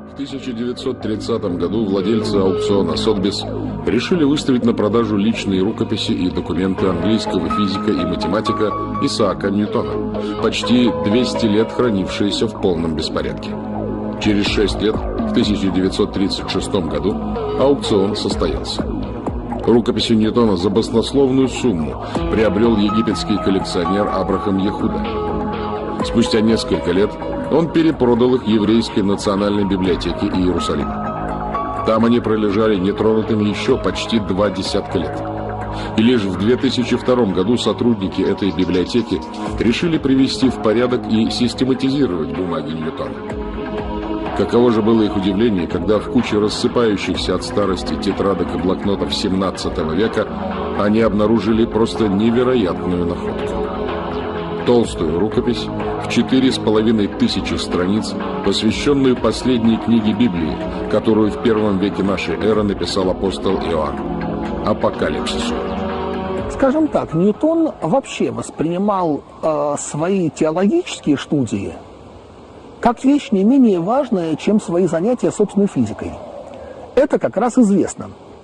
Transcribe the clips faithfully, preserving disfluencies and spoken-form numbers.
В тысяча девятьсот тридцатом году владельцы аукциона Сотбис решили выставить на продажу личные рукописи и документы английского физика и математика Исаака Ньютона, почти двести лет хранившиеся в полном беспорядке. Через шесть лет, в тысяча девятьсот тридцать шестом году, аукцион состоялся. Рукописи Ньютона за баснословную сумму приобрел египетский коллекционер Абрахам Яхуда. Спустя несколько лет он перепродал их еврейской национальной библиотеке Иерусалима. Там они пролежали нетронутыми еще почти два десятка лет. И лишь в две тысячи втором году сотрудники этой библиотеки решили привести в порядок и систематизировать бумаги Ньютона. Каково же было их удивление, когда в куче рассыпающихся от старости тетрадок и блокнотов семнадцатого века они обнаружили просто невероятную находку. Толстую рукопись в четыре с половиной тысячи страниц, посвященную последней книге Библии, которую в первом веке нашей эры написал апостол Иоанн – Апокалипсису. Скажем так, Ньютон вообще воспринимал э, свои теологические студии как вещь не менее важная, чем свои занятия собственной физикой. Это как раз известно.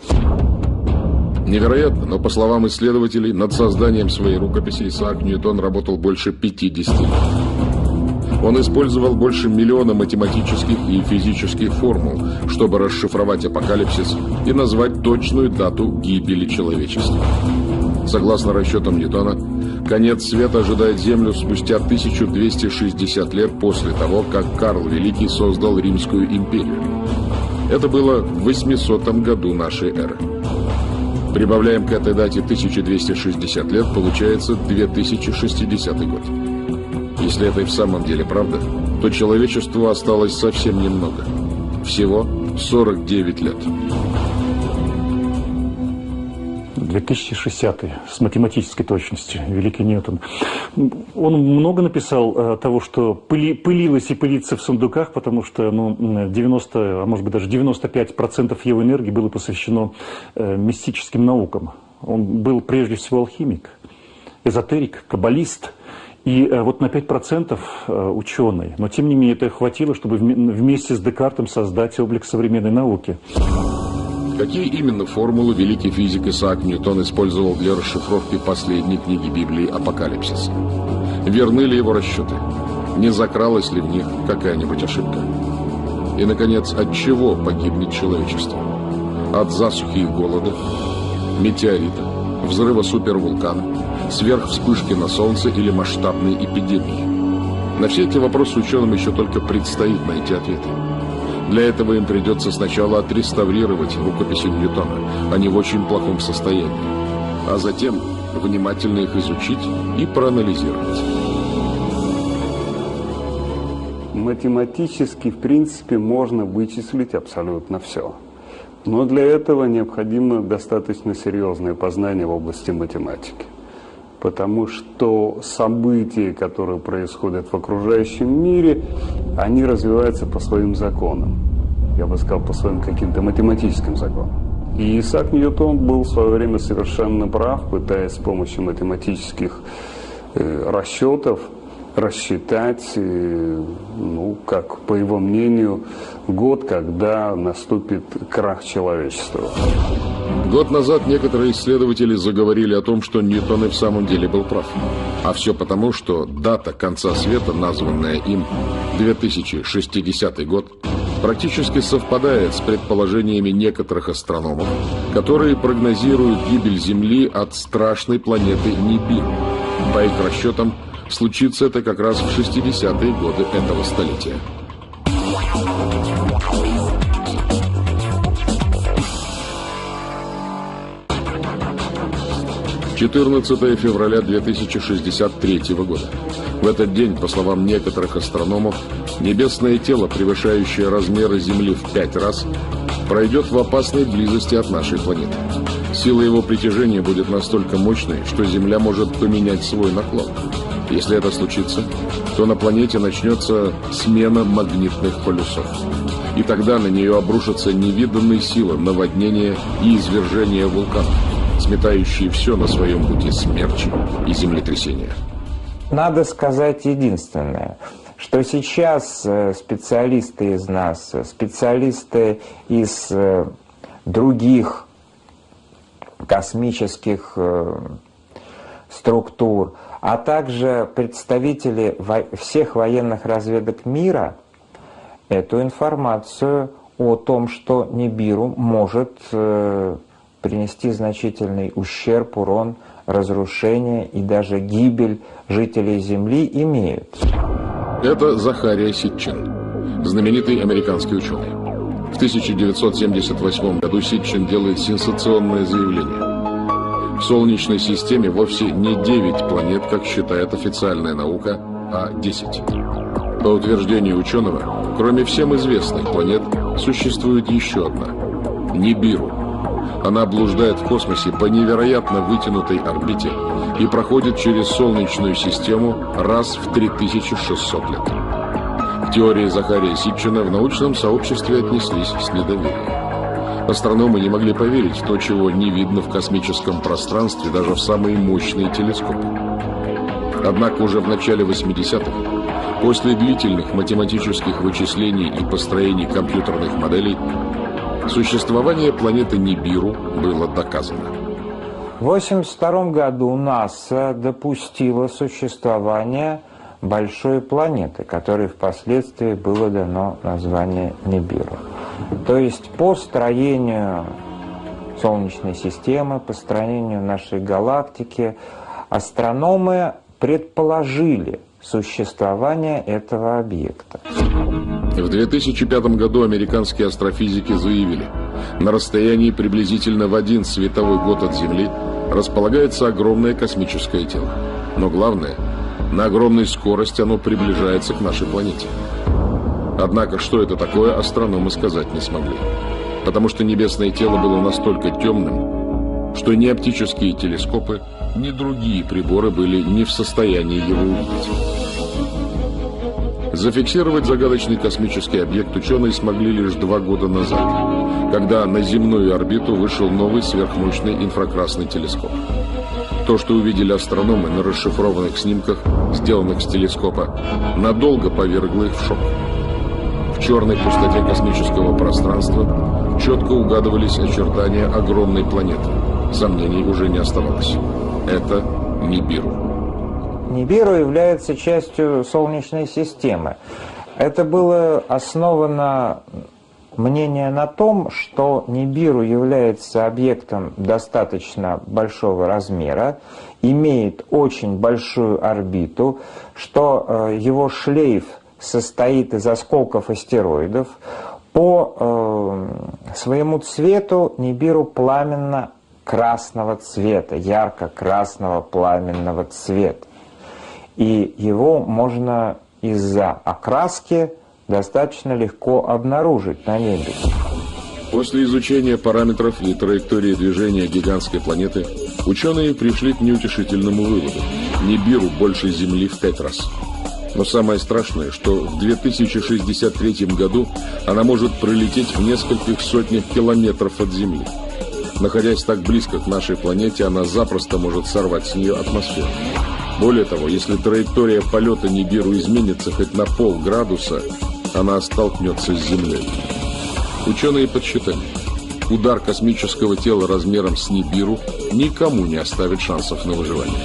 Невероятно, но по словам исследователей, над созданием своей рукописи Исаак Ньютон работал больше пятидесяти лет. Он использовал больше миллиона математических и физических формул, чтобы расшифровать апокалипсис и назвать точную дату гибели человечества. Согласно расчетам Ньютона, конец света ожидает Землю спустя тысячу двести шестьдесят лет после того, как Карл Великий создал Римскую империю. Это было в восьмисотом году нашей эры. Прибавляем к этой дате тысяча двести шестьдесят лет, получается две тысячи шестидесятый год. Если это и в самом деле правда, то человечеству осталось совсем немного. Всего сорок девять лет. две тысячи шестидесятый с математической точностью, великий Ньютон. Он много написал э, того, что пыли, пылилось и пылится в сундуках, потому что ну, девяносто, а может быть даже девяносто пять процентов его энергии было посвящено э, мистическим наукам. Он был прежде всего алхимик, эзотерик, каббалист. И э, вот на пять процентов э, ученый. Но тем не менее это хватило, чтобы вм- вместе с Декартом создать облик современной науки. Какие именно формулы великий физик Исаак Ньютон использовал для расшифровки последней книги Библии «Апокалипсис»? Верны ли его расчеты? Не закралась ли в них какая-нибудь ошибка? И, наконец, от чего погибнет человечество? От засухи и голода, метеорита, взрыва супервулкана, сверхвспышки на Солнце или масштабной эпидемии? На все эти вопросы ученым еще только предстоит найти ответы. Для этого им придется сначала отреставрировать рукописи Ньютона, они в очень плохом состоянии, а затем внимательно их изучить и проанализировать. Математически, в принципе, можно вычислить абсолютно все. Но для этого необходимо достаточно серьезное познание в области математики. Потому что события, которые происходят в окружающем мире, они развиваются по своим законам. Я бы сказал, по своим каким-то математическим законам. И Исаак Ньютон был в свое время совершенно прав, пытаясь с помощью математических э, расчетов рассчитать, э, ну, как по его мнению, год, когда наступит крах человечества. Год назад некоторые исследователи заговорили о том, что Ньютон и в самом деле был прав. А все потому, что дата конца света, названная им две тысячи шестидесятый год, практически совпадает с предположениями некоторых астрономов, которые прогнозируют гибель Земли от страшной планеты Нибиру. По их расчетам, случится это как раз в шестидесятые годы этого столетия. четырнадцатое февраля две тысячи шестьдесят третьего года. В этот день, по словам некоторых астрономов, небесное тело, превышающее размеры Земли в пять раз, пройдет в опасной близости от нашей планеты. Сила его притяжения будет настолько мощной, что Земля может поменять свой наклон. Если это случится, то на планете начнется смена магнитных полюсов. И тогда на нее обрушатся невиданные силы наводнения и извержения вулканов, сметающие все на своем пути смерчи и землетрясения. Надо сказать единственное. что сейчас специалисты из нас, специалисты из других космических структур, а также представители всех военных разведок мира эту информацию о том, что Нибиру может принести значительный ущерб, урон, разрушение и даже гибель жителей Земли, имеют. Это Захария Ситчин, знаменитый американский ученый. В тысяча девятьсот семьдесят восьмом году Ситчин делает сенсационное заявление. В Солнечной системе вовсе не девять планет, как считает официальная наука, а десять. По утверждению ученого, кроме всем известных планет, существует еще одна – Нибиру. Она блуждает в космосе по невероятно вытянутой орбите и проходит через Солнечную систему раз в три тысячи шестьсот лет. К теории Захария Ситчина в научном сообществе отнеслись с недоверием. Астрономы не могли поверить в то, чего не видно в космическом пространстве даже в самые мощные телескопы. Однако уже в начале восьмидесятых, после длительных математических вычислений и построений компьютерных моделей, существование планеты Нибиру было доказано. В восемьдесят втором году НАСА допустило существование большой планеты, которой впоследствии было дано название Нибиру. То есть по строению Солнечной системы, по строению нашей галактики, астрономы предположили существование этого объекта. В две тысячи пятом году американские астрофизики заявили, на расстоянии приблизительно в один световой год от Земли располагается огромное космическое тело. Но главное, на огромной скорости оно приближается к нашей планете. Однако, что это такое, астрономы сказать не смогли. Потому что небесное тело было настолько темным, что ни оптические телескопы, ни другие приборы были не в состоянии его увидеть. Зафиксировать загадочный космический объект ученые смогли лишь два года назад, когда на земную орбиту вышел новый сверхмощный инфракрасный телескоп. То, что увидели астрономы на расшифрованных снимках, сделанных с телескопа, надолго повергло их в шок. В черной пустоте космического пространства четко угадывались очертания огромной планеты. Сомнений уже не оставалось. Это Нибиру. Нибиру является частью Солнечной системы. Это было основано мнение на том, что Нибиру является объектом достаточно большого размера, имеет очень большую орбиту, что его шлейф состоит из осколков астероидов. По э, своему цвету Нибиру пламенно-красного цвета, ярко-красного пламенного цвета. И его можно из-за окраски достаточно легко обнаружить на небе. После изучения параметров и траектории движения гигантской планеты, ученые пришли к неутешительному выводу. Нибиру больше Земли в пять раз. Но самое страшное, что в две тысячи шестьдесят третьем году она может пролететь в нескольких сотнях километров от Земли. Находясь так близко к нашей планете, она запросто может сорвать с нее атмосферу. Более того, если траектория полета Нибиру изменится хоть на полградуса, она столкнется с Землей. Ученые подсчитали, удар космического тела размером с Нибиру никому не оставит шансов на выживание.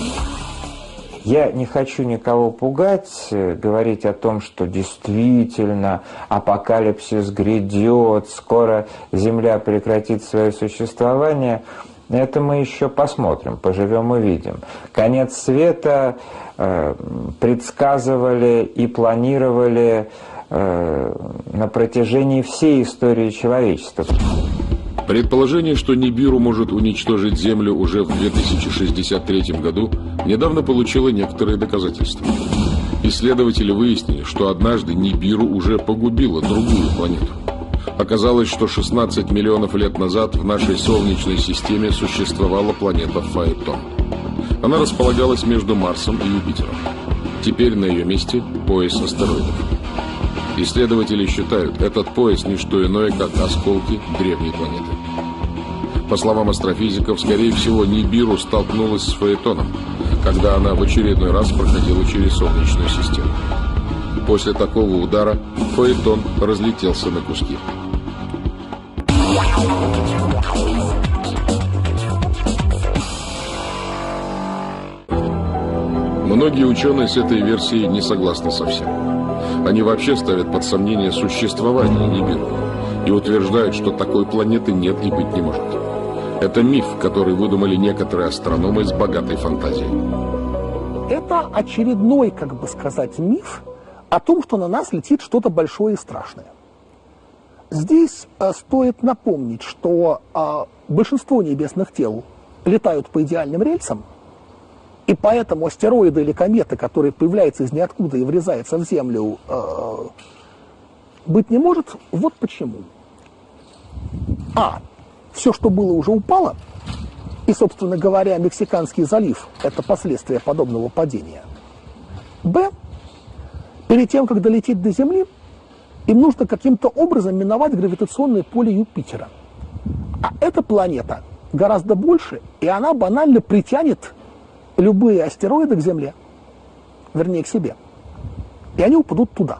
Я не хочу никого пугать, говорить о том, что действительно апокалипсис грядет, скоро Земля прекратит свое существование. Это мы еще посмотрим, поживем и видим. Конец света э, предсказывали и планировали э, на протяжении всей истории человечества. Предположение, что Нибиру может уничтожить Землю уже в две тысячи шестьдесят третьем году, недавно получило некоторые доказательства. Исследователи выяснили, что однажды Нибиру уже погубила другую планету. Оказалось, что шестнадцать миллионов лет назад в нашей Солнечной системе существовала планета Фаэтон. Она располагалась между Марсом и Юпитером. Теперь на ее месте пояс астероидов. Исследователи считают, этот пояс не что иное, как осколки древней планеты. По словам астрофизиков, скорее всего, Нибиру столкнулась с Фаэтоном, когда она в очередной раз проходила через Солнечную систему. После такого удара фаэтон разлетелся на куски. Многие ученые с этой версией не согласны совсем. Они вообще ставят под сомнение существование Нибиру и утверждают, что такой планеты нет и быть не может. Это миф, который выдумали некоторые астрономы с богатой фантазией. Это очередной, как бы сказать, миф о том, что на нас летит что-то большое и страшное. Здесь э, стоит напомнить, что э, большинство небесных тел летают по идеальным рельсам, и поэтому астероиды или кометы, которые появляются из ниоткуда и врезаются в Землю, э, быть не может. Вот почему. А. Все, что было, уже упало, и, собственно говоря, Мексиканский залив – это последствия подобного падения. Б. Перед тем, как долететь до Земли, им нужно каким-то образом миновать гравитационное поле Юпитера. А эта планета гораздо больше, и она банально притянет любые астероиды к Земле, вернее, к себе. И они упадут туда.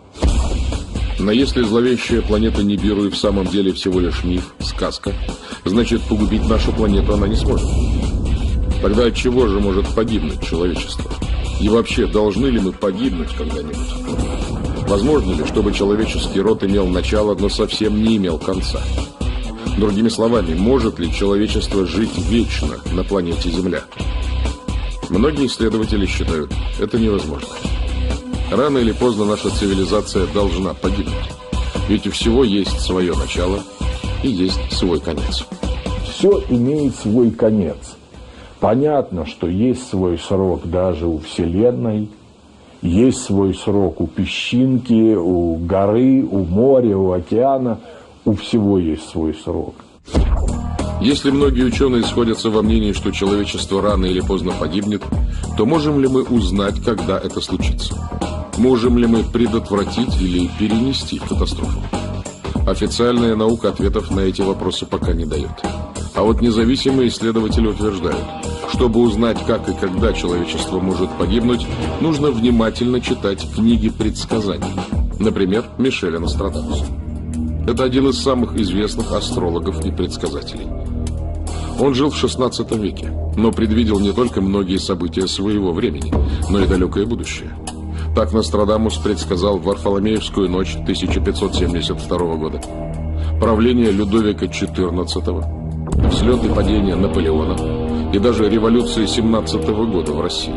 Но если зловещая планета Нибиру и в самом деле всего лишь миф, сказка, значит, погубить нашу планету она не сможет. Тогда от чего же может погибнуть человечество? И вообще, должны ли мы погибнуть когда-нибудь? Возможно ли, чтобы человеческий род имел начало, но совсем не имел конца? Другими словами, может ли человечество жить вечно на планете Земля? Многие исследователи считают, это невозможно. Рано или поздно наша цивилизация должна погибнуть. Ведь у всего есть свое начало и есть свой конец. Все имеет свой конец. Понятно, что есть свой срок даже у Вселенной, есть свой срок у песчинки, у горы, у моря, у океана. У всего есть свой срок. Если многие ученые сходятся во мнении, что человечество рано или поздно погибнет, то можем ли мы узнать, когда это случится? Можем ли мы предотвратить или перенести катастрофу? Официальная наука ответов на эти вопросы пока не дает. А вот независимые исследователи утверждают, чтобы узнать, как и когда человечество может погибнуть, нужно внимательно читать книги предсказаний. Например, Мишеля Нострадамуса. Это один из самых известных астрологов и предсказателей. Он жил в шестнадцатом веке, но предвидел не только многие события своего времени, но и далекое будущее. Так Нострадамус предсказал Варфоломеевскую ночь тысяча пятьсот семьдесят второго года, правление Людовика четырнадцатого, взлет и падение Наполеона и даже революции семнадцатого года в России.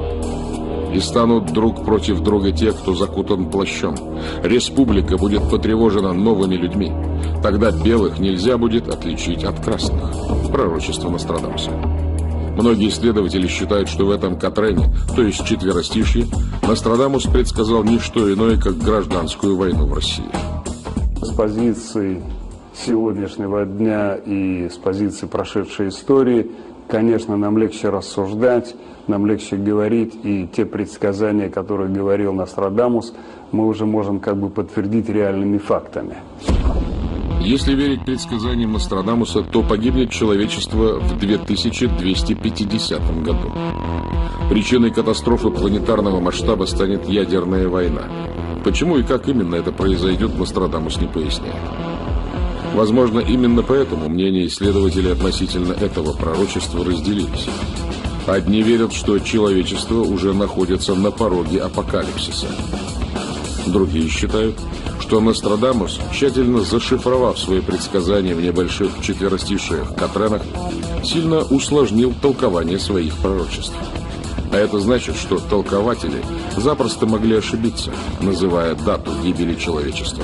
И станут друг против друга те, кто закутан плащом. Республика будет потревожена новыми людьми. Тогда белых нельзя будет отличить от красных. Пророчество Нострадамуса. Многие исследователи считают, что в этом Катрене, то есть четверостишье, Нострадамус предсказал не что иное, как гражданскую войну в России. С позиции сегодняшнего дня и с позиции прошедшей истории, конечно, нам легче рассуждать, нам легче говорить, и те предсказания, которые говорил Нострадамус, мы уже можем как бы подтвердить реальными фактами. Если верить предсказаниям Нострадамуса, то погибнет человечество в две тысячи двести пятидесятом году. Причиной катастрофы планетарного масштаба станет ядерная война. Почему и как именно это произойдет, Нострадамус не поясняет. Возможно, именно поэтому мнения исследователей относительно этого пророчества разделились. Одни верят, что человечество уже находится на пороге апокалипсиса. Другие считают, что Нострадамус, тщательно зашифровав свои предсказания в небольших четверостишиях Катренах, сильно усложнил толкование своих пророчеств. А это значит, что толкователи запросто могли ошибиться, называя дату гибели человечества.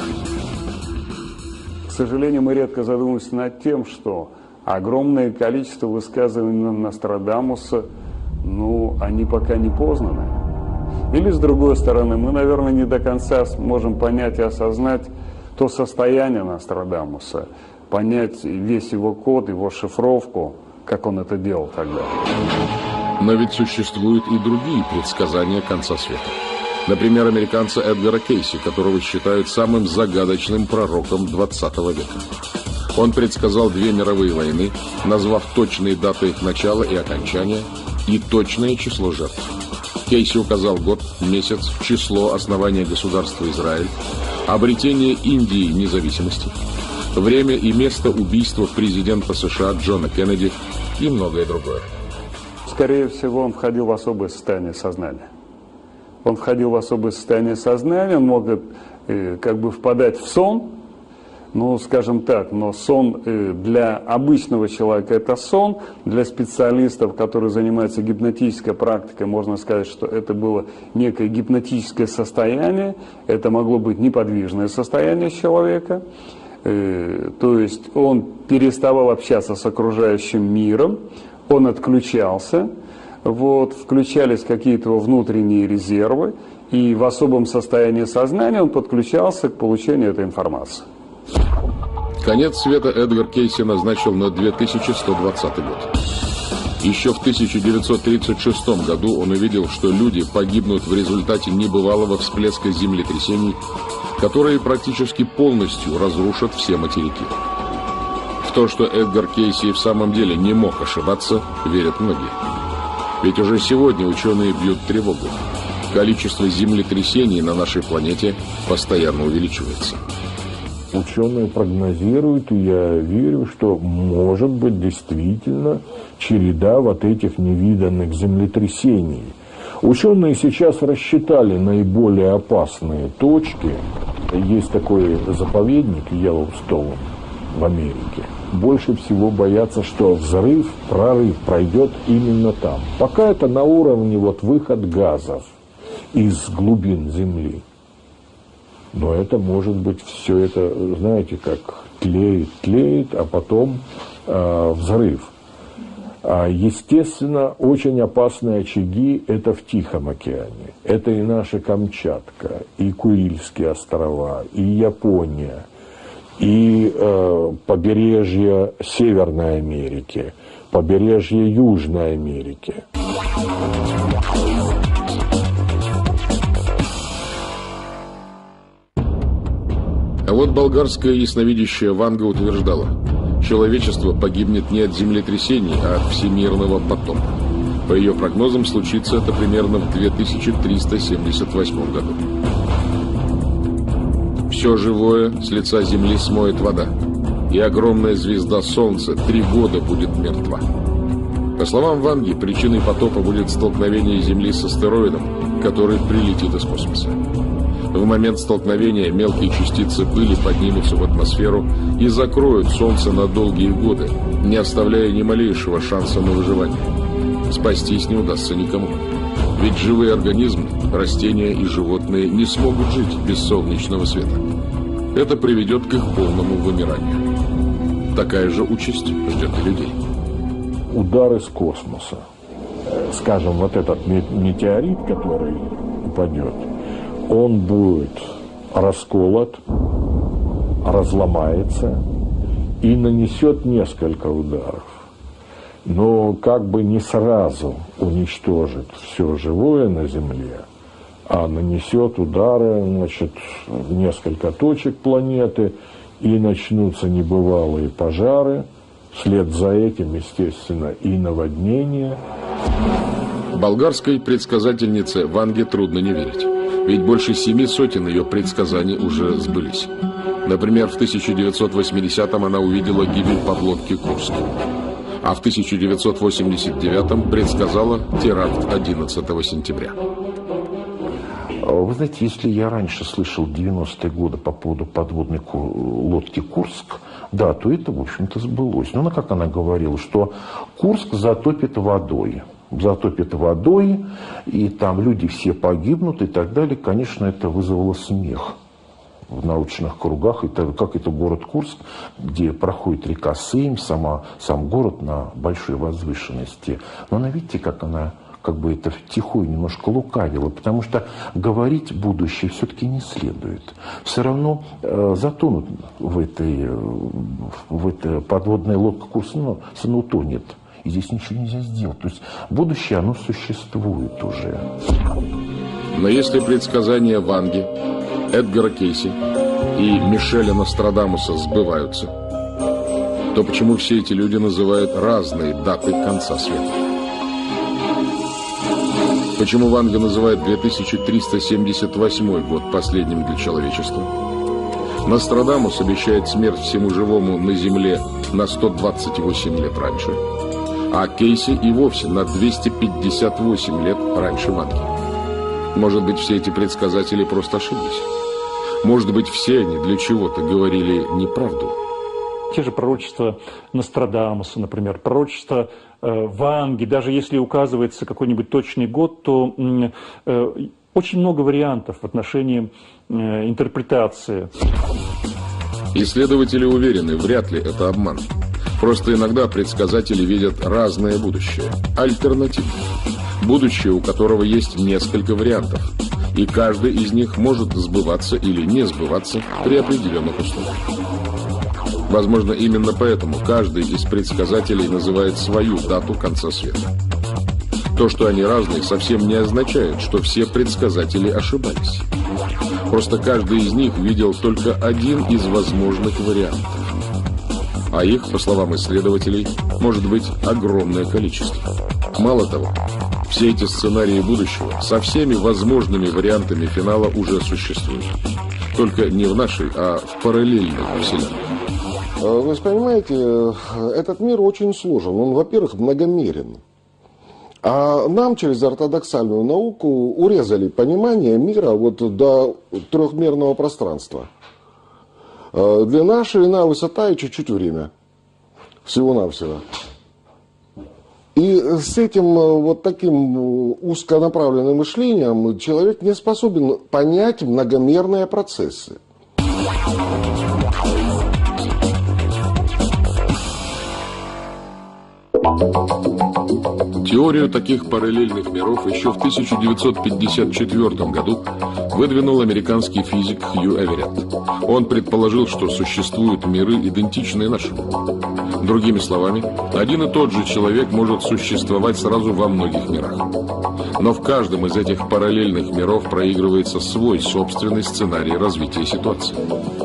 К сожалению, мы редко задумываемся над тем, что огромное количество высказываний Нострадамуса, ну, они пока не познаны. Или, с другой стороны, мы, наверное, не до конца можем понять и осознать то состояние Нострадамуса, понять весь его код, его шифровку, как он это делал тогда. Но ведь существуют и другие предсказания конца света. Например, американца Эдгара Кейси, которого считают самым загадочным пророком двадцатого века. Он предсказал две мировые войны, назвав точные даты их начала и окончания и точное число жертв. Кейси указал год, месяц, число основания государства Израиль, обретение Индии независимости, время и место убийства президента США Джона Кеннеди и многое другое. Скорее всего, он входил в особое состояние сознания. Он входил в особое состояние сознания, он мог э, как бы впадать в сон, ну, скажем так, но сон э, для обычного человека это сон, для специалистов, которые занимаются гипнотической практикой, можно сказать, что это было некое гипнотическое состояние, это могло быть неподвижное состояние человека, э, то есть он переставал общаться с окружающим миром, он отключался, вот, включались какие-то его внутренние резервы, и в особом состоянии сознания он подключался к получению этой информации. Конец света Эдгар Кейси назначил на две тысячи сто двадцатый год. Еще в тысяча девятьсот тридцать шестом году он увидел, что люди погибнут в результате небывалого всплеска землетрясений, которые практически полностью разрушат все материки. В то, что Эдгар Кейси в самом деле не мог ошибаться, верят многие. Ведь уже сегодня ученые бьют тревогу. Количество землетрясений на нашей планете постоянно увеличивается. Ученые прогнозируют, и я верю, что может быть действительно череда вот этих невиданных землетрясений. Ученые сейчас рассчитали наиболее опасные точки. Есть такой заповедник Йеллоустоун в Америке. Больше всего боятся, что взрыв, прорыв пройдет именно там. Пока это на уровне вот выход газов из глубин Земли. Но это может быть все это, знаете, как тлеет, тлеет, а потом э, взрыв. А, естественно, очень опасные очаги это в Тихом океане. Это и наша Камчатка, и Курильские острова, и Япония, и э, побережье Северной Америки, побережье Южной Америки. А вот болгарская ясновидящая Ванга утверждала, человечество погибнет не от землетрясений, а от всемирного потопа. По ее прогнозам, случится это примерно в две тысячи триста семьдесят восьмом году. Все живое с лица Земли смоет вода, и огромная звезда Солнца три года будет мертва. По словам Ванги, причиной потопа будет столкновение Земли с астероидом, который прилетит из космоса. В момент столкновения мелкие частицы пыли поднимутся в атмосферу и закроют Солнце на долгие годы, не оставляя ни малейшего шанса на выживание. Спастись не удастся никому. Ведь живые организмы, растения и животные не смогут жить без солнечного света. Это приведет к их полному вымиранию. Такая же участь ждет и людей. Удар из космоса. Скажем, вот этот метеорит, который упадет, он будет расколот, разломается и нанесет несколько ударов. Но как бы не сразу уничтожит все живое на Земле, а нанесет удары, значит, в несколько точек планеты, и начнутся небывалые пожары, вслед за этим, естественно, и наводнения. Болгарской предсказательнице Ванге трудно не верить. Ведь больше семи сотен ее предсказаний уже сбылись. Например, в тысяча девятьсот восьмидесятом она увидела гибель подлодки «Курск». А в тысяча девятьсот восемьдесят девятом предсказала теракт одиннадцатого сентября. Вы знаете, если я раньше слышал девяностые годы по поводу подводной лодки «Курск», да, то это, в общем-то, сбылось. Но она, как она говорила, что Курск затопит водой. затопит водой, и там люди все погибнут и так далее. Конечно, это вызвало смех в научных кругах. Это, как это город Курск, где проходит река Сейм, сама, сам город на большой возвышенности. Но она, видите, как она как бы это втихую немножко лукавила, потому что говорить будущее все-таки не следует. Все равно э, затонут в этой, в этой подводной лодке Курск, но ну, утонет. И здесь ничего нельзя сделать. То есть будущее, оно существует уже. Но если предсказания Ванги, Эдгара Кейси и Мишеля Нострадамуса сбываются, то почему все эти люди называют разные даты конца света? Почему Ванга называет две тысячи триста семьдесят восьмой год последним для человечества? Нострадамус обещает смерть всему живому на Земле на сто двадцать восемь лет раньше, а Кейси и вовсе на двести пятьдесят восемь лет раньше Ванги. Может быть, все эти предсказатели просто ошиблись? Может быть, все они для чего-то говорили неправду? Те же пророчества Нострадамуса, например, пророчества э, Ванги, даже если указывается какой-нибудь точный год, то э, очень много вариантов в отношении э, интерпретации. Исследователи уверены, вряд ли это обман. Просто иногда предсказатели видят разное будущее, альтернативное. Будущее, у которого есть несколько вариантов, и каждый из них может сбываться или не сбываться при определенных условиях. Возможно, именно поэтому каждый из предсказателей называет свою дату конца света. То, что они разные, совсем не означает, что все предсказатели ошибались. Просто каждый из них видел только один из возможных вариантов. А их, по словам исследователей, может быть огромное количество. Мало того, все эти сценарии будущего со всеми возможными вариантами финала уже существуют. Только не в нашей, а в параллельной вселенной. Вы понимаете, этот мир очень сложен. Он, во-первых, многомерен. А нам через ортодоксальную науку урезали понимание мира вот до трехмерного пространства. Длина, ширина, высота и чуть-чуть время. Всего-навсего. И с этим вот таким узконаправленным мышлением человек не способен понять многомерные процессы. Теорию таких параллельных миров еще в тысяча девятьсот пятьдесят четвёртом году выдвинул американский физик Хью Эверетт. Он предположил, что существуют миры, идентичные нашему. Другими словами, один и тот же человек может существовать сразу во многих мирах. Но в каждом из этих параллельных миров проигрывается свой собственный сценарий развития ситуации.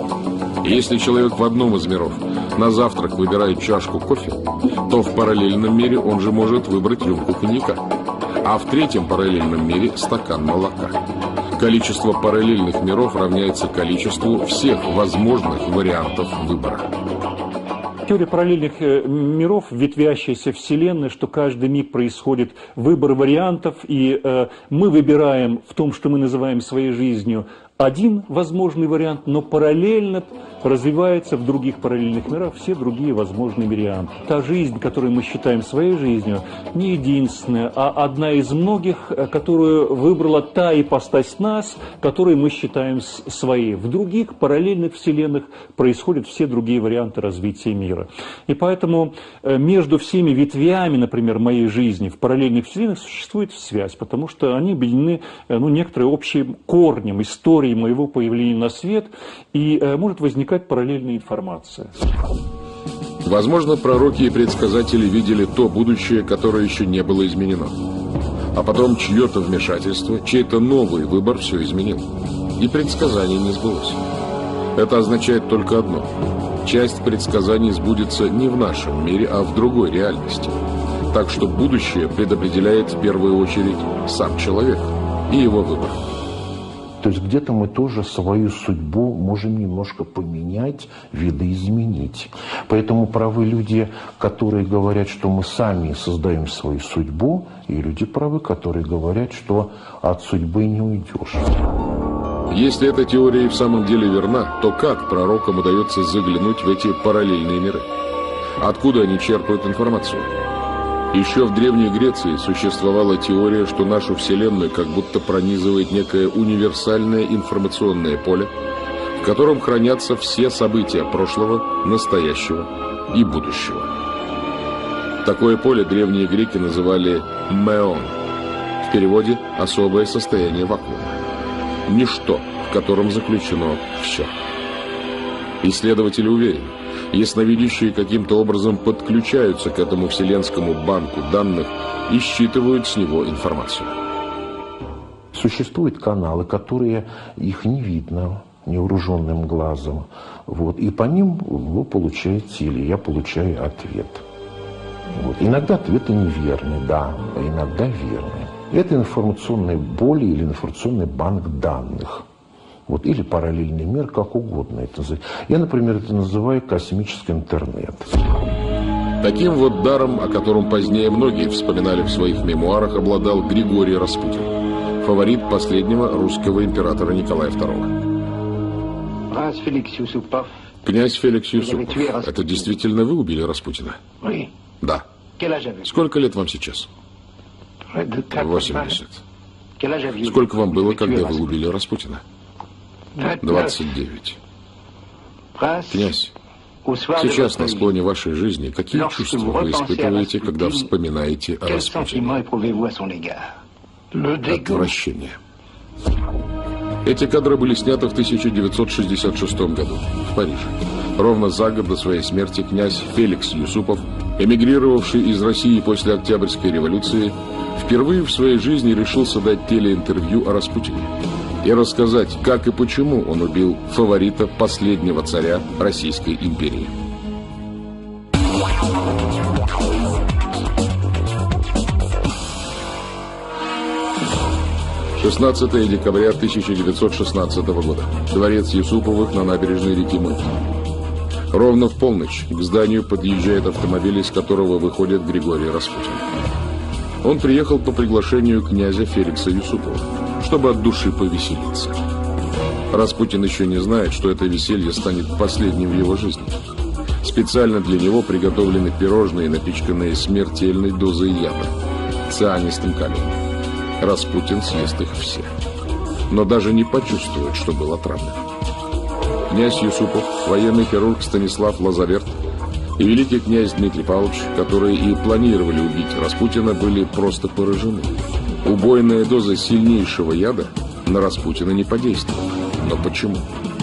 Если человек в одном из миров на завтрак выбирает чашку кофе, то в параллельном мире он же может выбрать рюмку коньяка, а в третьем параллельном мире стакан молока. Количество параллельных миров равняется количеству всех возможных вариантов выбора. Теория параллельных миров, ветвящаяся вселенная, что каждый миг происходит выбор вариантов, и э, мы выбираем в том, что мы называем своей жизнью, один возможный вариант, но параллельно развивается в других параллельных мирах все другие возможные варианты. Та жизнь, которую мы считаем своей жизнью, не единственная, а одна из многих, которую выбрала та ипостась нас, которую мы считаем своей. В других параллельных вселенных происходят все другие варианты развития мира. И поэтому между всеми ветвями, например, моей жизни в параллельных вселенных существует связь, потому что они объединены ну, некоторым общим корнем истории моего появления на свет, и э, может возникать параллельная информация. Возможно, пророки и предсказатели видели то будущее, которое еще не было изменено. А потом чье-то вмешательство, чей-то новый выбор все изменил. И предсказание не сбылось. Это означает только одно. Часть предсказаний сбудется не в нашем мире, а в другой реальности. Так что будущее предопределяет в первую очередь сам человек и его выбор. То есть где-то мы тоже свою судьбу можем немножко поменять, видоизменить. Поэтому правы люди, которые говорят, что мы сами создаем свою судьбу, и люди правы, которые говорят, что от судьбы не уйдешь. Если эта теория и в самом деле верна, то как пророкам удается заглянуть в эти параллельные миры? Откуда они черпают информацию? Еще в Древней Греции существовала теория, что нашу Вселенную как будто пронизывает некое универсальное информационное поле, в котором хранятся все события прошлого, настоящего и будущего. Такое поле древние греки называли «меон», в переводе «особое состояние вакуума». Ничто, в котором заключено все. Исследователи уверены, ясновидящие каким-то образом подключаются к этому вселенскому банку данных и считывают с него информацию. Существуют каналы, которые их не видно невооруженным глазом. Вот, и по ним вы получаете, или я получаю ответ. Вот. Иногда ответы неверны, да, а иногда верны. Это информационное поле или информационный банк данных. Вот, или параллельный мир, как угодно это называть. Я, например, это называю космический интернет. Таким вот даром, о котором позднее многие вспоминали в своих мемуарах, обладал Григорий Распутин, фаворит последнего русского императора Николая второго. Князь Феликс Юсупов, это действительно вы убили Распутина? Да. Сколько лет вам сейчас? восемьдесят. Сколько вам было, когда вы убили Распутина? двадцать девять. Князь, сейчас на склоне вашей жизни какие чувства вы испытываете, когда вспоминаете о Распутине? Отвращение. Эти кадры были сняты в тысяча девятьсот шестьдесят шестом году в Париже. Ровно за год до своей смерти князь Феликс Юсупов, эмигрировавший из России после Октябрьской революции, впервые в своей жизни решился дать телеинтервью о Распутине и рассказать, как и почему он убил фаворита последнего царя Российской империи. шестнадцатое декабря тысяча девятьсот шестнадцатого года. Дворец Юсуповых на набережной реки Мылки. Ровно в полночь к зданию подъезжает автомобиль, из которого выходит Григорий Распутин. Он приехал по приглашению князя Феликса Юсупова, чтобы от души повеселиться. Распутин еще не знает, что это веселье станет последним в его жизни. Специально для него приготовлены пирожные, напичканные смертельной дозой яда, цианистым калием. Распутин съест их все, но даже не почувствует, что был отравлен. Князь Юсупов, военный хирург Станислав Лазаверт и великий князь Дмитрий Павлович, которые и планировали убить Распутина, были просто поражены. Убойная доза сильнейшего яда на Распутина не подействовала. Но почему?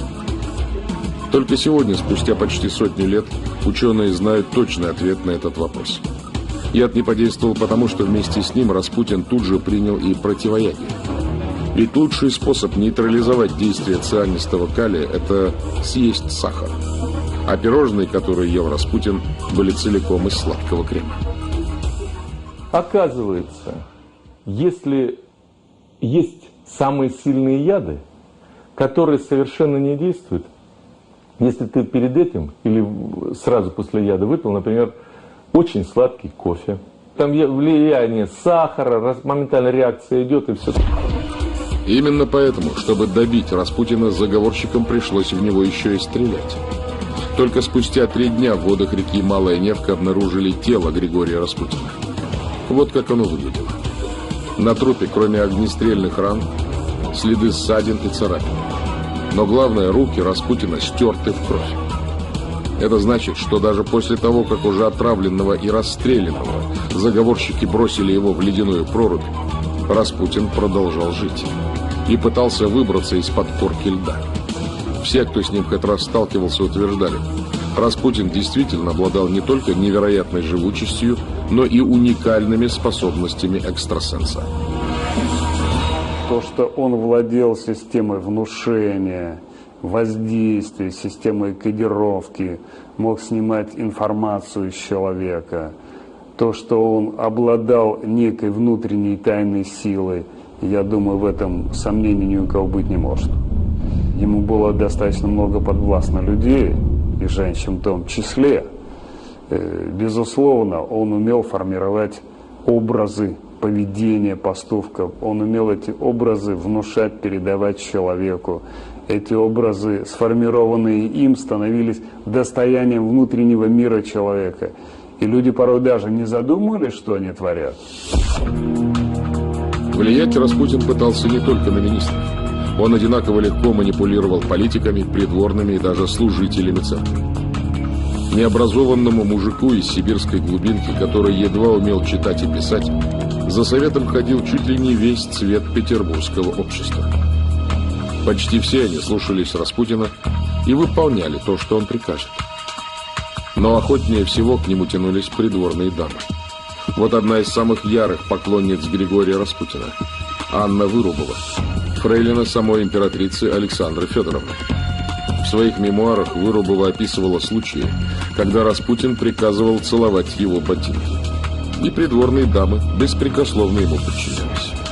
Только сегодня, спустя почти сотню лет, ученые знают точный ответ на этот вопрос. Яд не подействовал потому, что вместе с ним Распутин тут же принял и противоядие. Ведь лучший способ нейтрализовать действие цианистого калия – это съесть сахар. А пирожные, которые ел Распутин, были целиком из сладкого крема. Оказывается, если есть самые сильные яды, которые совершенно не действуют, если ты перед этим или сразу после яда выпил, например, очень сладкий кофе, там влияние сахара, моментально реакция идет и все. Именно поэтому, чтобы добить Распутина, заговорщикам пришлось в него еще и стрелять. Только спустя три дня в водах реки Малая Невка обнаружили тело Григория Распутина. Вот как оно выглядело. На трупе, кроме огнестрельных ран, следы ссадин и царапин. Но главное, руки Распутина стерты в кровь. Это значит, что даже после того, как уже отравленного и расстрелянного заговорщики бросили его в ледяную прорубь, Распутин продолжал жить и пытался выбраться из-под корки льда. Все, кто с ним хоть раз сталкивался, утверждали, Распутин действительно обладал не только невероятной живучестью, но и уникальными способностями экстрасенса. То, что он владел системой внушения, воздействия, системой кодировки, мог снимать информацию с человека, то, что он обладал некой внутренней тайной силой, я думаю, в этом сомнений ни у кого быть не может. Ему было достаточно много подвластно людей, и женщин в том числе. Безусловно, он умел формировать образы поведения, поступков. Он умел эти образы внушать, передавать человеку. Эти образы, сформированные им, становились достоянием внутреннего мира человека. И люди порой даже не задумывались, что они творят. Влиять Распутин пытался не только на министров. Он одинаково легко манипулировал политиками, придворными и даже служителями церкви. Необразованному мужику из сибирской глубинки, который едва умел читать и писать, за советом ходил чуть ли не весь цвет петербургского общества. Почти все они слушались Распутина и выполняли то, что он прикажет. Но охотнее всего к нему тянулись придворные дамы. Вот одна из самых ярых поклонниц Григория Распутина – Анна Вырубова, фрейлина самой императрицы Александры Федоровны. В своих мемуарах Вырубова описывала случаи, когда Распутин приказывал целовать его ботинки. И придворные дамы беспрекословно ему подчинялись.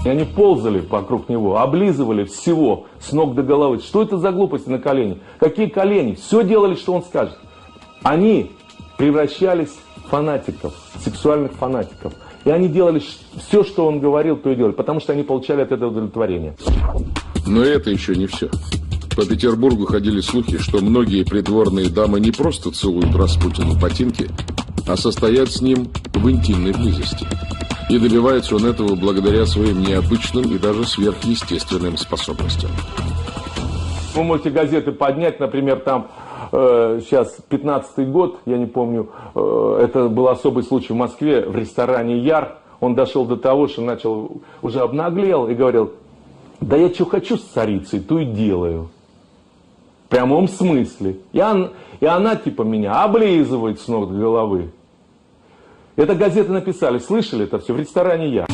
И они ползали вокруг него, облизывали всего с ног до головы. Что это за глупости на колени? Какие колени? Все делали, что он скажет. Они превращались в фанатиков, сексуальных фанатиков. И они делали все, что он говорил, то и делали, потому что они получали от этого удовлетворение. Но это еще не все. По Петербургу ходили слухи, что многие придворные дамы не просто целуют Распутину ботинки, а состоят с ним в интимной близости. И добивается он этого благодаря своим необычным и даже сверхъестественным способностям. Вы можете газеты поднять, например, там э, сейчас пятнадцатый год, я не помню, э, это был особый случай в Москве, в ресторане «Яр». Он дошел до того, что начал, уже обнаглел и говорил: да я что хочу с царицей, то и делаю. В прямом смысле. И, он, и она типа меня облизывает с ног до головы. Это газеты написали, слышали это все в ресторане «Яр».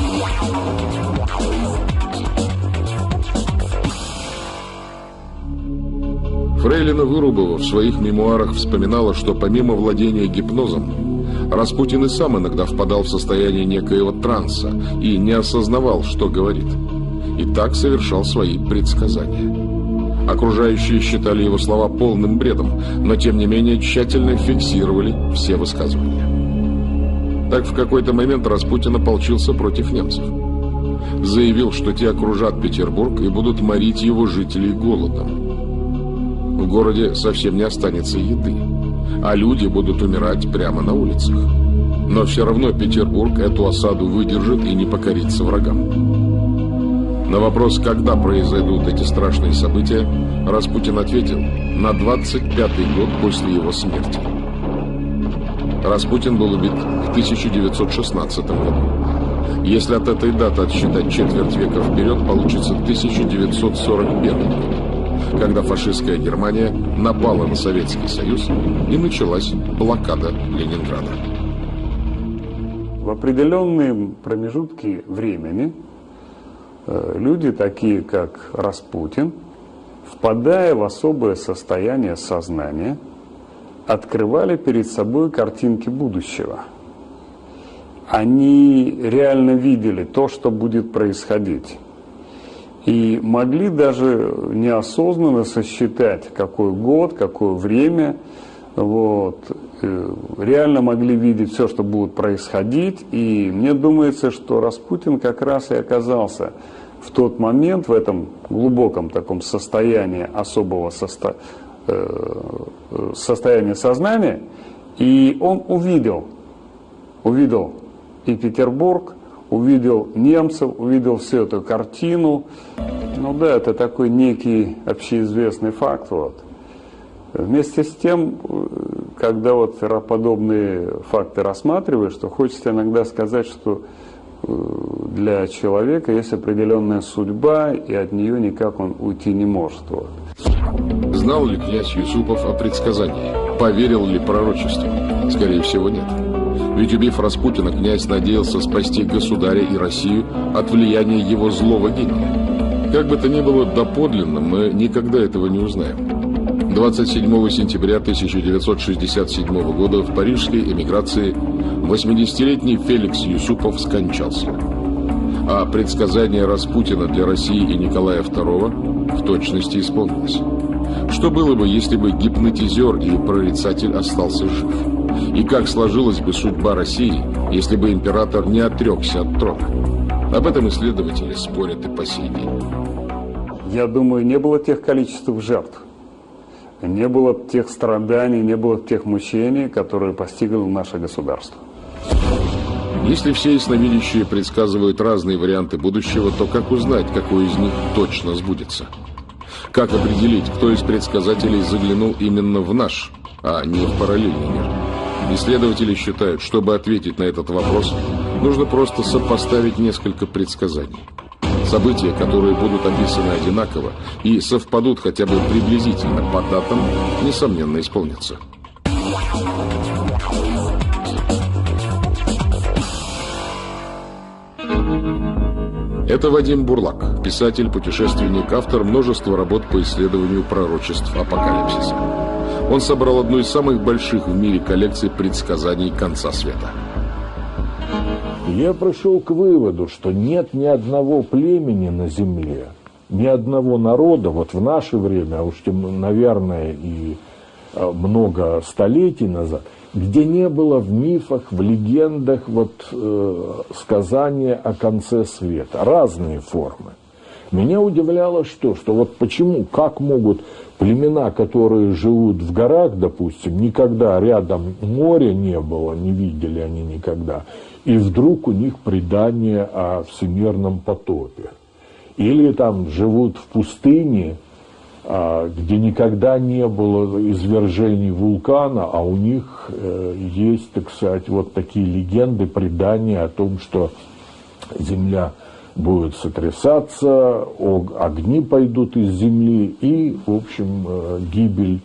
Фрейлина Вырубова в своих мемуарах вспоминала, что помимо владения гипнозом, Распутин и сам иногда впадал в состояние некоего транса и не осознавал, что говорит. И так совершал свои предсказания. Окружающие считали его слова полным бредом, но тем не менее тщательно фиксировали все высказывания. Так в какой-то момент Распутин ополчился против немцев. Заявил, что те окружат Петербург и будут морить его жителей голодом. В городе совсем не останется еды, а люди будут умирать прямо на улицах. Но все равно Петербург эту осаду выдержит и не покорится врагам. На вопрос, когда произойдут эти страшные события, Распутин ответил: на двадцать пятый год после его смерти. Распутин был убит в тысяча девятьсот шестнадцатом году. Если от этой даты отсчитать четверть века вперед, получится тысяча девятьсот сорок первый год, когда фашистская Германия напала на Советский Союз и началась блокада Ленинграда. В определенные промежутки времени люди, такие как Распутин, впадая в особое состояние сознания, открывали перед собой картинки будущего. Они реально видели то, что будет происходить. И могли даже неосознанно сосчитать, какой год, какое время. Вот. Реально могли видеть все, что будет происходить. И мне думается, что Распутин как раз и оказался в тот момент в этом глубоком таком состоянии особого состо... состояния сознания. И он увидел, увидел и Петербург, увидел немцев, увидел всю эту картину. Ну да, это такой некий общеизвестный факт. Вот. Вместе с тем, когда вот подобные факты рассматриваешь, то хочется иногда сказать, что для человека есть определенная судьба, и от нее никак он уйти не может. Вот. Знал ли князь Юсупов о предсказании? Поверил ли пророчеству? Скорее всего, нет. Ведь, убив Распутина, князь надеялся спасти государя и Россию от влияния его злого гения. Как бы то ни было доподлинно, мы никогда этого не узнаем. двадцать седьмого сентября тысяча девятьсот шестьдесят седьмого года в парижской эмиграции восьмидесятилетний Феликс Юсупов скончался. А предсказание Распутина для России и Николая второго в точности исполнилось. Что было бы, если бы гипнотизер и прорицатель остался жив? И как сложилась бы судьба России, если бы император не отрекся от трона? Об этом исследователи спорят и по сей день. Я думаю, не было тех количеств жертв, не было тех страданий, не было тех мучений, которые постигло наше государство. Если все ясновидящие предсказывают разные варианты будущего, то как узнать, какой из них точно сбудется? Как определить, кто из предсказателей заглянул именно в наш, а не в параллельный мир? Исследователи считают, чтобы ответить на этот вопрос, нужно просто сопоставить несколько предсказаний. События, которые будут описаны одинаково и совпадут хотя бы приблизительно по датам, несомненно исполнятся. Это Вадим Бурлак, писатель, путешественник, автор множества работ по исследованию пророчеств апокалипсиса. Он собрал одну из самых больших в мире коллекций предсказаний конца света. И я пришел к выводу, что нет ни одного племени на Земле, ни одного народа, вот в наше время, а уж тем, наверное, и много столетий назад, где не было в мифах, в легендах вот, э, сказания о конце света. Разные формы. Меня удивляло что? Что вот почему, как могут племена, которые живут в горах, допустим, никогда рядом моря не было, не видели они никогда, и вдруг у них предание о всемирном потопе. Или там живут в пустыне, где никогда не было извержений вулкана, а у них есть, так сказать, вот такие легенды, предания о том, что Земля будет сотрясаться, огни пойдут из Земли и, в общем, гибель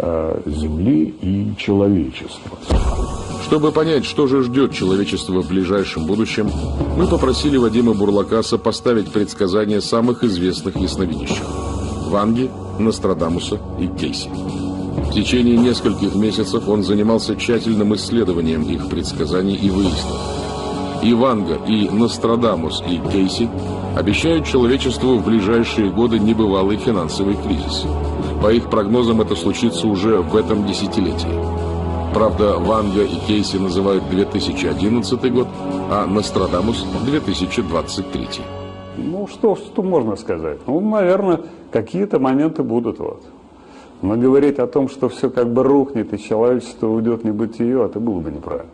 Земли и человечества. Чтобы понять, что же ждет человечество в ближайшем будущем, мы попросили Вадима Бурлака сопоставить предсказания самых известных ясновидящих – Ванги, Нострадамуса и Кейси. В течение нескольких месяцев он занимался тщательным исследованием их предсказаний и выяснил. И Ванга, и Нострадамус, и Кейси обещают человечеству в ближайшие годы небывалый финансовый кризис. По их прогнозам это случится уже в этом десятилетии. Правда, Ванга и Кейси называют две тысячи одиннадцатый год, а Нострадамус – две тысячи двадцать третий. Ну, что, что можно сказать? Ну, наверное, какие-то моменты будут. Вот. Но говорить о том, что все как бы рухнет и человечество уйдет в небытие, это было бы неправильно.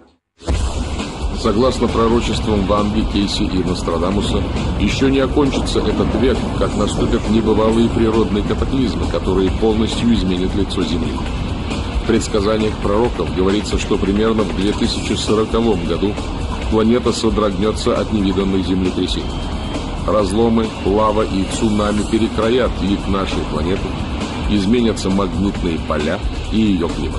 Согласно пророчествам Ванги, Кейси и Нострадамуса, еще не окончится этот век, как наступят небывалые природные катаклизмы, которые полностью изменят лицо Земли. В предсказаниях пророков говорится, что примерно в две тысячи сороковом году планета содрогнется от невиданных землетрясений. Разломы, лава и цунами перекроят лик нашей планеты, изменятся магнитные поля и ее климат.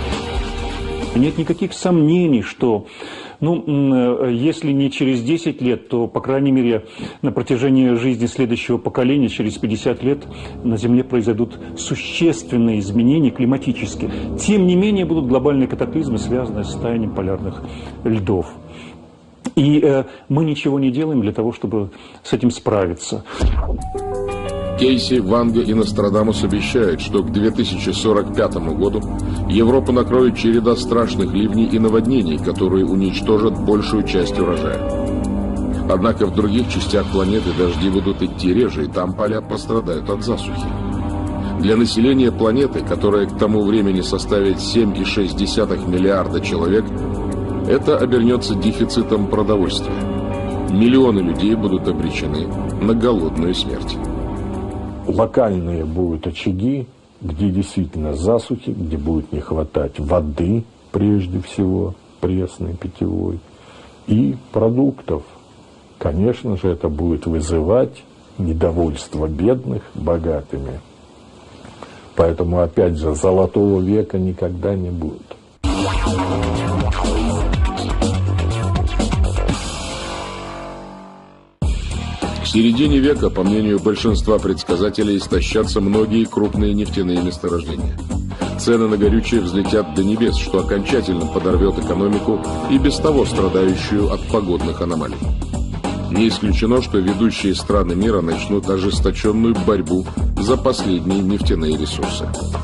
Нет никаких сомнений, что, ну, если не через десять лет, то, по крайней мере, на протяжении жизни следующего поколения, через пятьдесят лет, на Земле произойдут существенные изменения климатические. Тем не менее, будут глобальные катаклизмы, связанные с таянием полярных льдов. И э, мы ничего не делаем для того, чтобы с этим справиться. Кейси, Ванга и Нострадамус обещают, что к две тысячи сорок пятому году Европу накроет череда страшных ливней и наводнений, которые уничтожат большую часть урожая. Однако в других частях планеты дожди будут идти реже, и там поля пострадают от засухи. Для населения планеты, которая к тому времени составит семь целых шесть десятых миллиарда человек, это обернется дефицитом продовольствия. Миллионы людей будут обречены на голодную смерть. Локальные будут очаги, где действительно засухи, где будет не хватать воды, прежде всего, пресной, питьевой, и продуктов. Конечно же, это будет вызывать недовольство бедных богатыми. Поэтому, опять же, золотого века никогда не будет. В середине века, по мнению большинства предсказателей, истощатся многие крупные нефтяные месторождения. Цены на горючее взлетят до небес, что окончательно подорвет экономику и без того страдающую от погодных аномалий. Не исключено, что ведущие страны мира начнут ожесточенную борьбу за последние нефтяные ресурсы.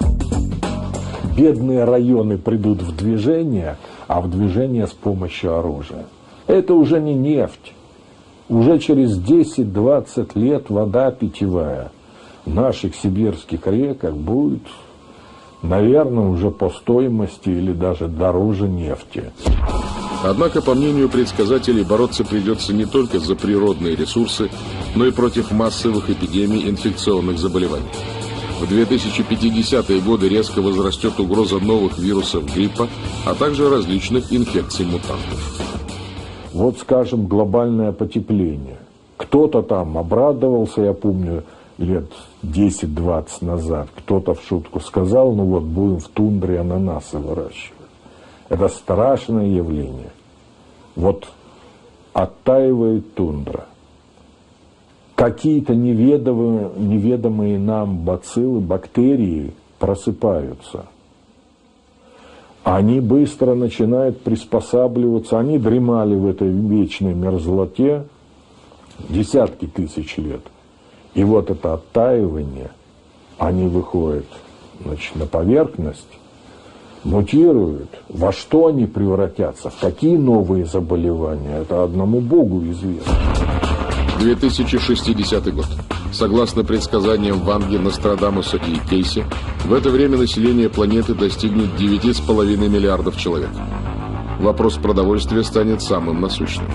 Бедные районы придут в движение, а в движение с помощью оружия. Это уже не нефть. Уже через десять-двадцать лет вода питьевая в наших сибирских реках будет, наверное, уже по стоимости или даже дороже нефти. Однако, по мнению предсказателей, бороться придется не только за природные ресурсы, но и против массовых эпидемий инфекционных заболеваний. В две тысячи пятидесятые годы резко возрастет угроза новых вирусов гриппа, а также различных инфекций-мутантов. Вот, скажем, глобальное потепление. Кто-то там обрадовался, я помню, лет десять-двадцать назад. Кто-то в шутку сказал, ну вот будем в тундре ананасы выращивать. Это страшное явление. Вот оттаивает тундра. Какие-то неведомые, неведомые нам бациллы, бактерии просыпаются. Они быстро начинают приспосабливаться, они дремали в этой вечной мерзлоте десятки тысяч лет. И вот это оттаивание, они выходят, значит, на поверхность, мутируют. Во что они превратятся, в какие новые заболевания, это одному Богу известно. две тысячи шестидесятый год. Согласно предсказаниям Ванги, Нострадамуса и Кейси, в это время население планеты достигнет девяти с половиной миллиардов человек. Вопрос продовольствия станет самым насущным.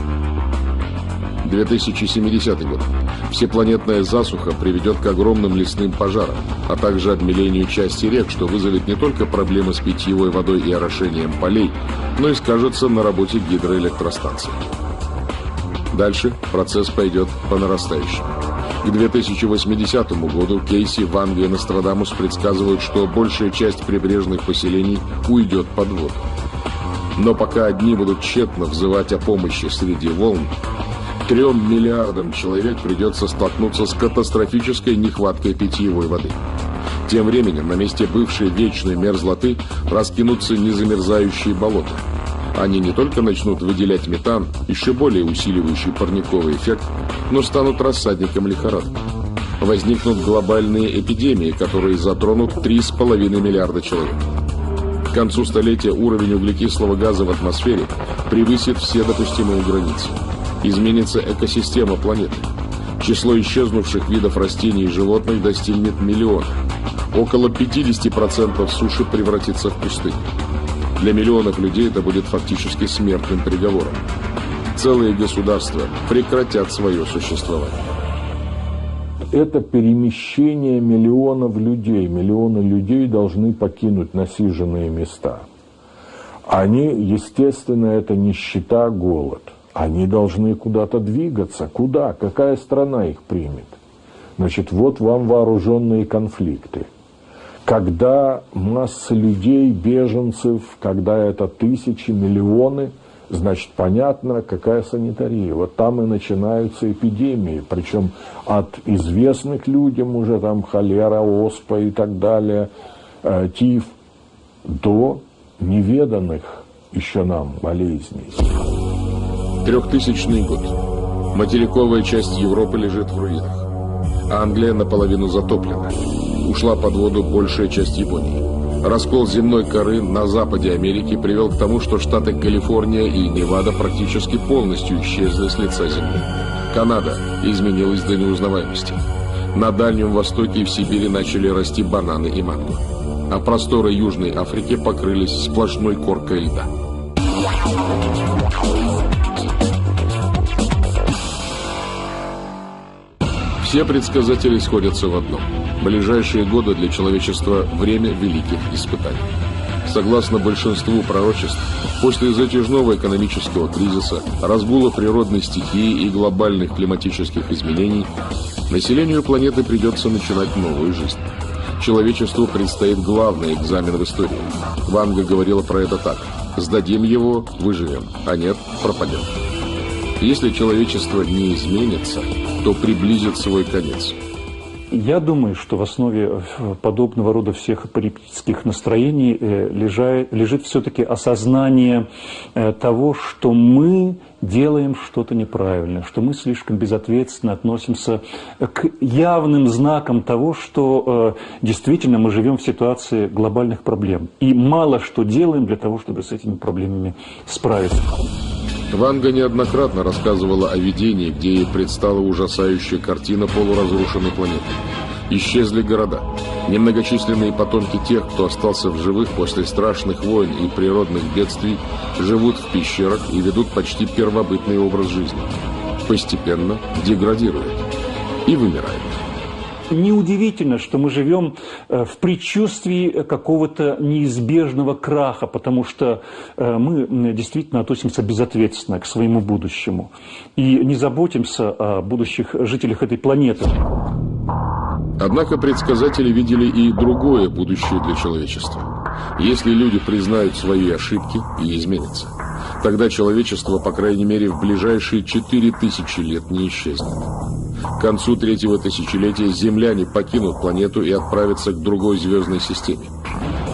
две тысячи семидесятый год. Всепланетная засуха приведет к огромным лесным пожарам, а также обмелению части рек, что вызовет не только проблемы с питьевой водой и орошением полей, но и скажется на работе гидроэлектростанций. Дальше процесс пойдет по нарастающей. К две тысячи восьмидесятому году Кейси, Ванга и Нострадамус предсказывают, что большая часть прибрежных поселений уйдет под воду. Но пока одни будут тщетно взывать о помощи среди волн, трем миллиардам человек придется столкнуться с катастрофической нехваткой питьевой воды. Тем временем на месте бывшей вечной мерзлоты раскинутся незамерзающие болота. Они не только начнут выделять метан, еще более усиливающий парниковый эффект, но станут рассадником лихорадок. Возникнут глобальные эпидемии, которые затронут три с половиной миллиарда человек. К концу столетия уровень углекислого газа в атмосфере превысит все допустимые границы. Изменится экосистема планеты. Число исчезнувших видов растений и животных достигнет миллиона. Около пятьдесят процентов суши превратится в пустыню. Для миллионов людей это будет фактически смертным приговором. Целые государства прекратят свое существование. Это перемещение миллионов людей. Миллионы людей должны покинуть насиженные места. Они, естественно, это нищета, голод. Они должны куда-то двигаться. Куда? Какая страна их примет? Значит, вот вам вооруженные конфликты. Когда масса людей, беженцев, когда это тысячи, миллионы, значит, понятно, какая санитария. Вот там и начинаются эпидемии, причем от известных людям уже там холера, оспа и так далее, э, тиф, до неведанных еще нам болезней. Трехтысячный год. Материковая часть Европы лежит в руинах. Англия наполовину затоплена. Ушла под воду большая часть Японии. Раскол земной коры на западе Америки привел к тому, что штаты Калифорния и Невада практически полностью исчезли с лица земли. Канада изменилась до неузнаваемости. На Дальнем Востоке и в Сибири начали расти бананы и манго. А просторы Южной Африки покрылись сплошной коркой льда. Все предсказатели сходятся в одном. Ближайшие годы для человечества – время великих испытаний. Согласно большинству пророчеств, после затяжного экономического кризиса, разгула природной стихии и глобальных климатических изменений, населению планеты придется начинать новую жизнь. Человечеству предстоит главный экзамен в истории. Ванга говорила про это так: «Сдадим его – выживем, а нет – пропадем». Если человечество не изменится, то приблизит свой конец. Я думаю, что в основе подобного рода всех апокалиптических настроений лежит, лежит все-таки осознание того, что мы делаем что-то неправильное, что мы слишком безответственно относимся к явным знакам того, что действительно мы живем в ситуации глобальных проблем. И мало что делаем для того, чтобы с этими проблемами справиться. Ванга неоднократно рассказывала о видении, где ей предстала ужасающая картина полуразрушенной планеты. Исчезли города. Немногочисленные потомки тех, кто остался в живых после страшных войн и природных бедствий, живут в пещерах и ведут почти первобытный образ жизни. Постепенно деградируют и вымирают. Неудивительно, что мы живем в предчувствии какого-то неизбежного краха, потому что мы действительно относимся безответственно к своему будущему и не заботимся о будущих жителях этой планеты. Однако предсказатели видели и другое будущее для человечества. Если люди признают свои ошибки и изменятся, тогда человечество, по крайней мере, в ближайшие четыре тысячи лет не исчезнет. К концу третьего тысячелетия земляне покинут планету и отправятся к другой звездной системе.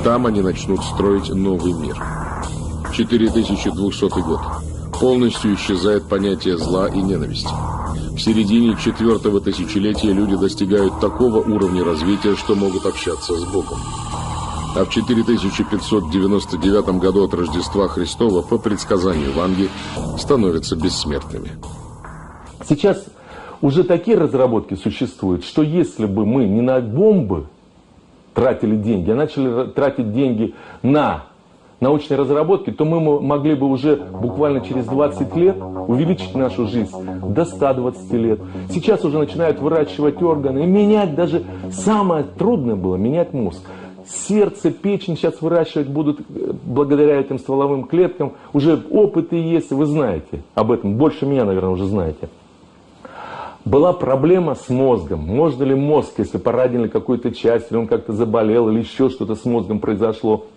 Там они начнут строить новый мир. четыре тысячи двухсотый год. Полностью исчезает понятие зла и ненависти. В середине четвертого тысячелетия люди достигают такого уровня развития, что могут общаться с Богом. А в четыре тысячи пятьсот девяносто девятом году от Рождества Христова, по предсказанию Ванги, становятся бессмертными. Сейчас уже такие разработки существуют, что если бы мы не на бомбы тратили деньги, а начали тратить деньги на научные разработки, то мы могли бы уже буквально через двадцать лет увеличить нашу жизнь до ста двадцати лет. Сейчас уже начинают выращивать органы и менять даже, самое трудное было менять мозг. Сердце, печень сейчас выращивать будут благодаря этим стволовым клеткам. Уже опыты есть, вы знаете об этом, больше меня, наверное, уже знаете. Была проблема с мозгом. Можно ли мозг, если поранили какую-то часть, или он как-то заболел, или еще что-то с мозгом произошло.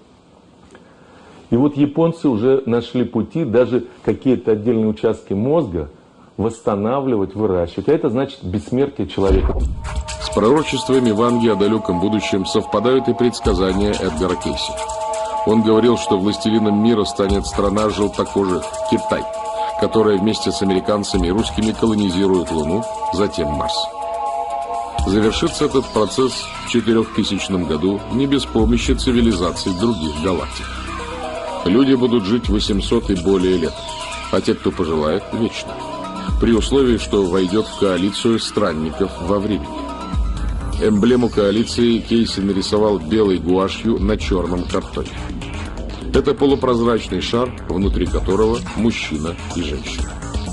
И вот японцы уже нашли пути даже какие-то отдельные участки мозга восстанавливать, выращивать. А это значит бессмертие человека. С пророчествами Ванги о далеком будущем совпадают и предсказания Эдгара Кейси. Он говорил, что властелином мира станет страна желтокожих – Китай, которая вместе с американцами и русскими колонизирует Луну, затем Марс. Завершится этот процесс в четырехтысячном году не без помощи цивилизаций других галактик. Люди будут жить восемьсот и более лет, а те, кто пожелает, вечно, при условии, что войдет в коалицию странников во времени. Эмблему коалиции Кейси нарисовал белой гуашью на черном картоне. Это полупрозрачный шар, внутри которого мужчина и женщина.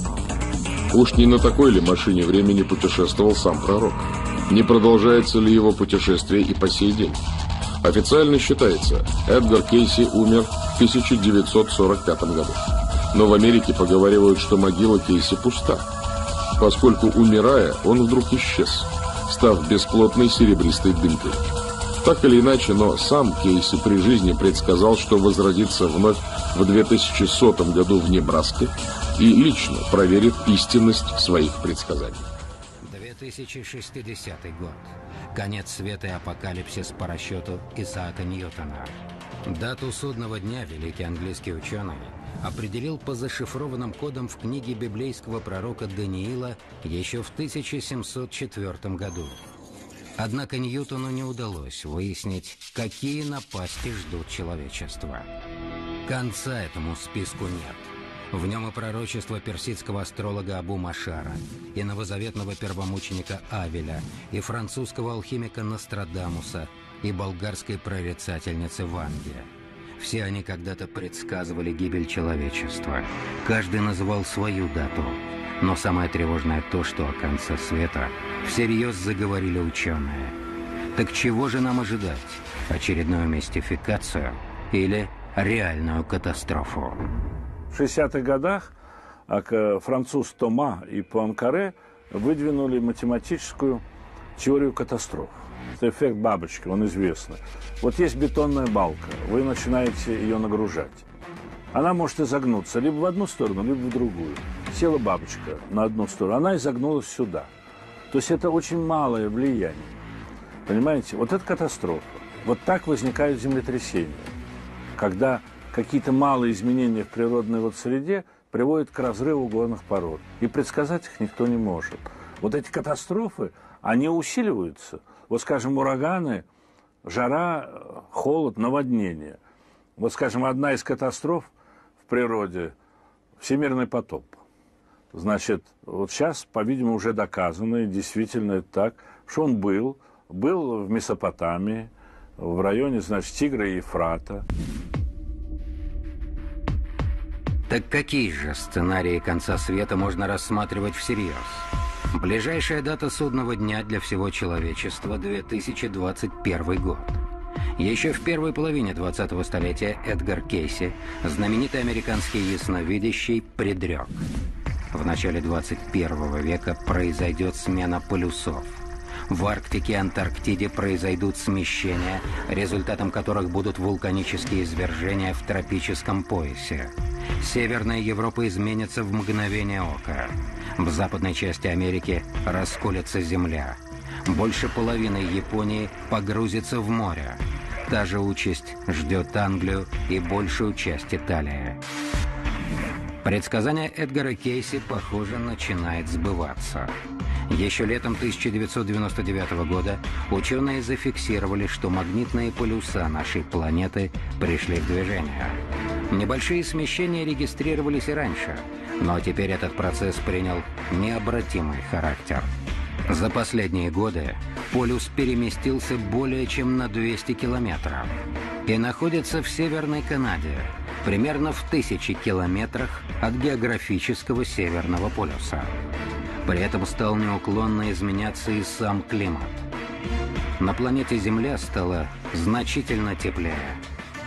Уж не на такой ли машине времени путешествовал сам пророк? Не продолжается ли его путешествие и по сей день? Официально считается, Эдгар Кейси умер в тысяча девятьсот сорок пятом году. Но в Америке поговаривают, что могила Кейси пуста, поскольку, умирая, он вдруг исчез, став бесплотной серебристой дымкой. Так или иначе, но сам Кейси при жизни предсказал, что возродится вновь в две тысячи сотом году в Небраске и лично проверит истинность своих предсказаний. две тысячи шестидесятый год. Конец света и апокалипсис по расчету Исаака Ньютона. Дату судного дня великий английский ученый определил по зашифрованным кодам в книге библейского пророка Даниила еще в тысяча семьсот четвёртом году. Однако Ньютону не удалось выяснить, какие напасти ждут человечество. Конца этому списку нет. В нем и пророчество персидского астролога Абу Машара, и новозаветного первомученика Авеля, и французского алхимика Нострадамуса, и болгарской прорицательницы Ванги. Все они когда-то предсказывали гибель человечества. Каждый называл свою дату. Но самое тревожное то, что о конце света всерьез заговорили ученые. Так чего же нам ожидать? Очередную мистификацию или реальную катастрофу? В шестидесятых годах француз Тома и Пуанкаре выдвинули математическую теорию катастроф. Это эффект бабочки, он известный. Вот есть бетонная балка, вы начинаете ее нагружать. Она может изогнуться либо в одну сторону, либо в другую. Села бабочка на одну сторону, она изогнулась сюда. То есть это очень малое влияние. Понимаете? Вот это катастрофа. Вот так возникают землетрясения. Когда какие-то малые изменения в природной вот среде приводят к разрыву горных пород. И предсказать их никто не может. Вот эти катастрофы, они усиливаются. Вот, скажем, ураганы, жара, холод, наводнение. Вот, скажем, одна из катастроф в природе – всемирный потоп. Значит, вот сейчас, по-видимому, уже доказано, и действительно это так, что он был, был в Месопотамии, в районе, значит, Тигра и Ефрата. Так какие же сценарии конца света можно рассматривать всерьез? Ближайшая дата судного дня для всего человечества – две тысячи двадцать первый год. Еще в первой половине двадцатого столетия Эдгар Кейси, знаменитый американский ясновидящий, предрек: в начале двадцать первого века произойдет смена полюсов. В Арктике и Антарктиде произойдут смещения, результатом которых будут вулканические извержения в тропическом поясе. Северная Европа изменится в мгновение ока. В западной части Америки расколется земля. Больше половины Японии погрузится в море. та же участь ждет Англию и большую часть Италии. Предсказание Эдгара Кейси, похоже, начинает сбываться. Еще летом тысяча девятьсот девяносто девятого года ученые зафиксировали, что магнитные полюса нашей планеты пришли в движение. Небольшие смещения регистрировались и раньше, но теперь этот процесс принял необратимый характер. За последние годы полюс переместился более чем на двести километров и находится в Северной Канаде, примерно в тысячи километрах от географического Северного полюса. При этом стал неуклонно изменяться и сам климат. На планете Земля стало значительно теплее.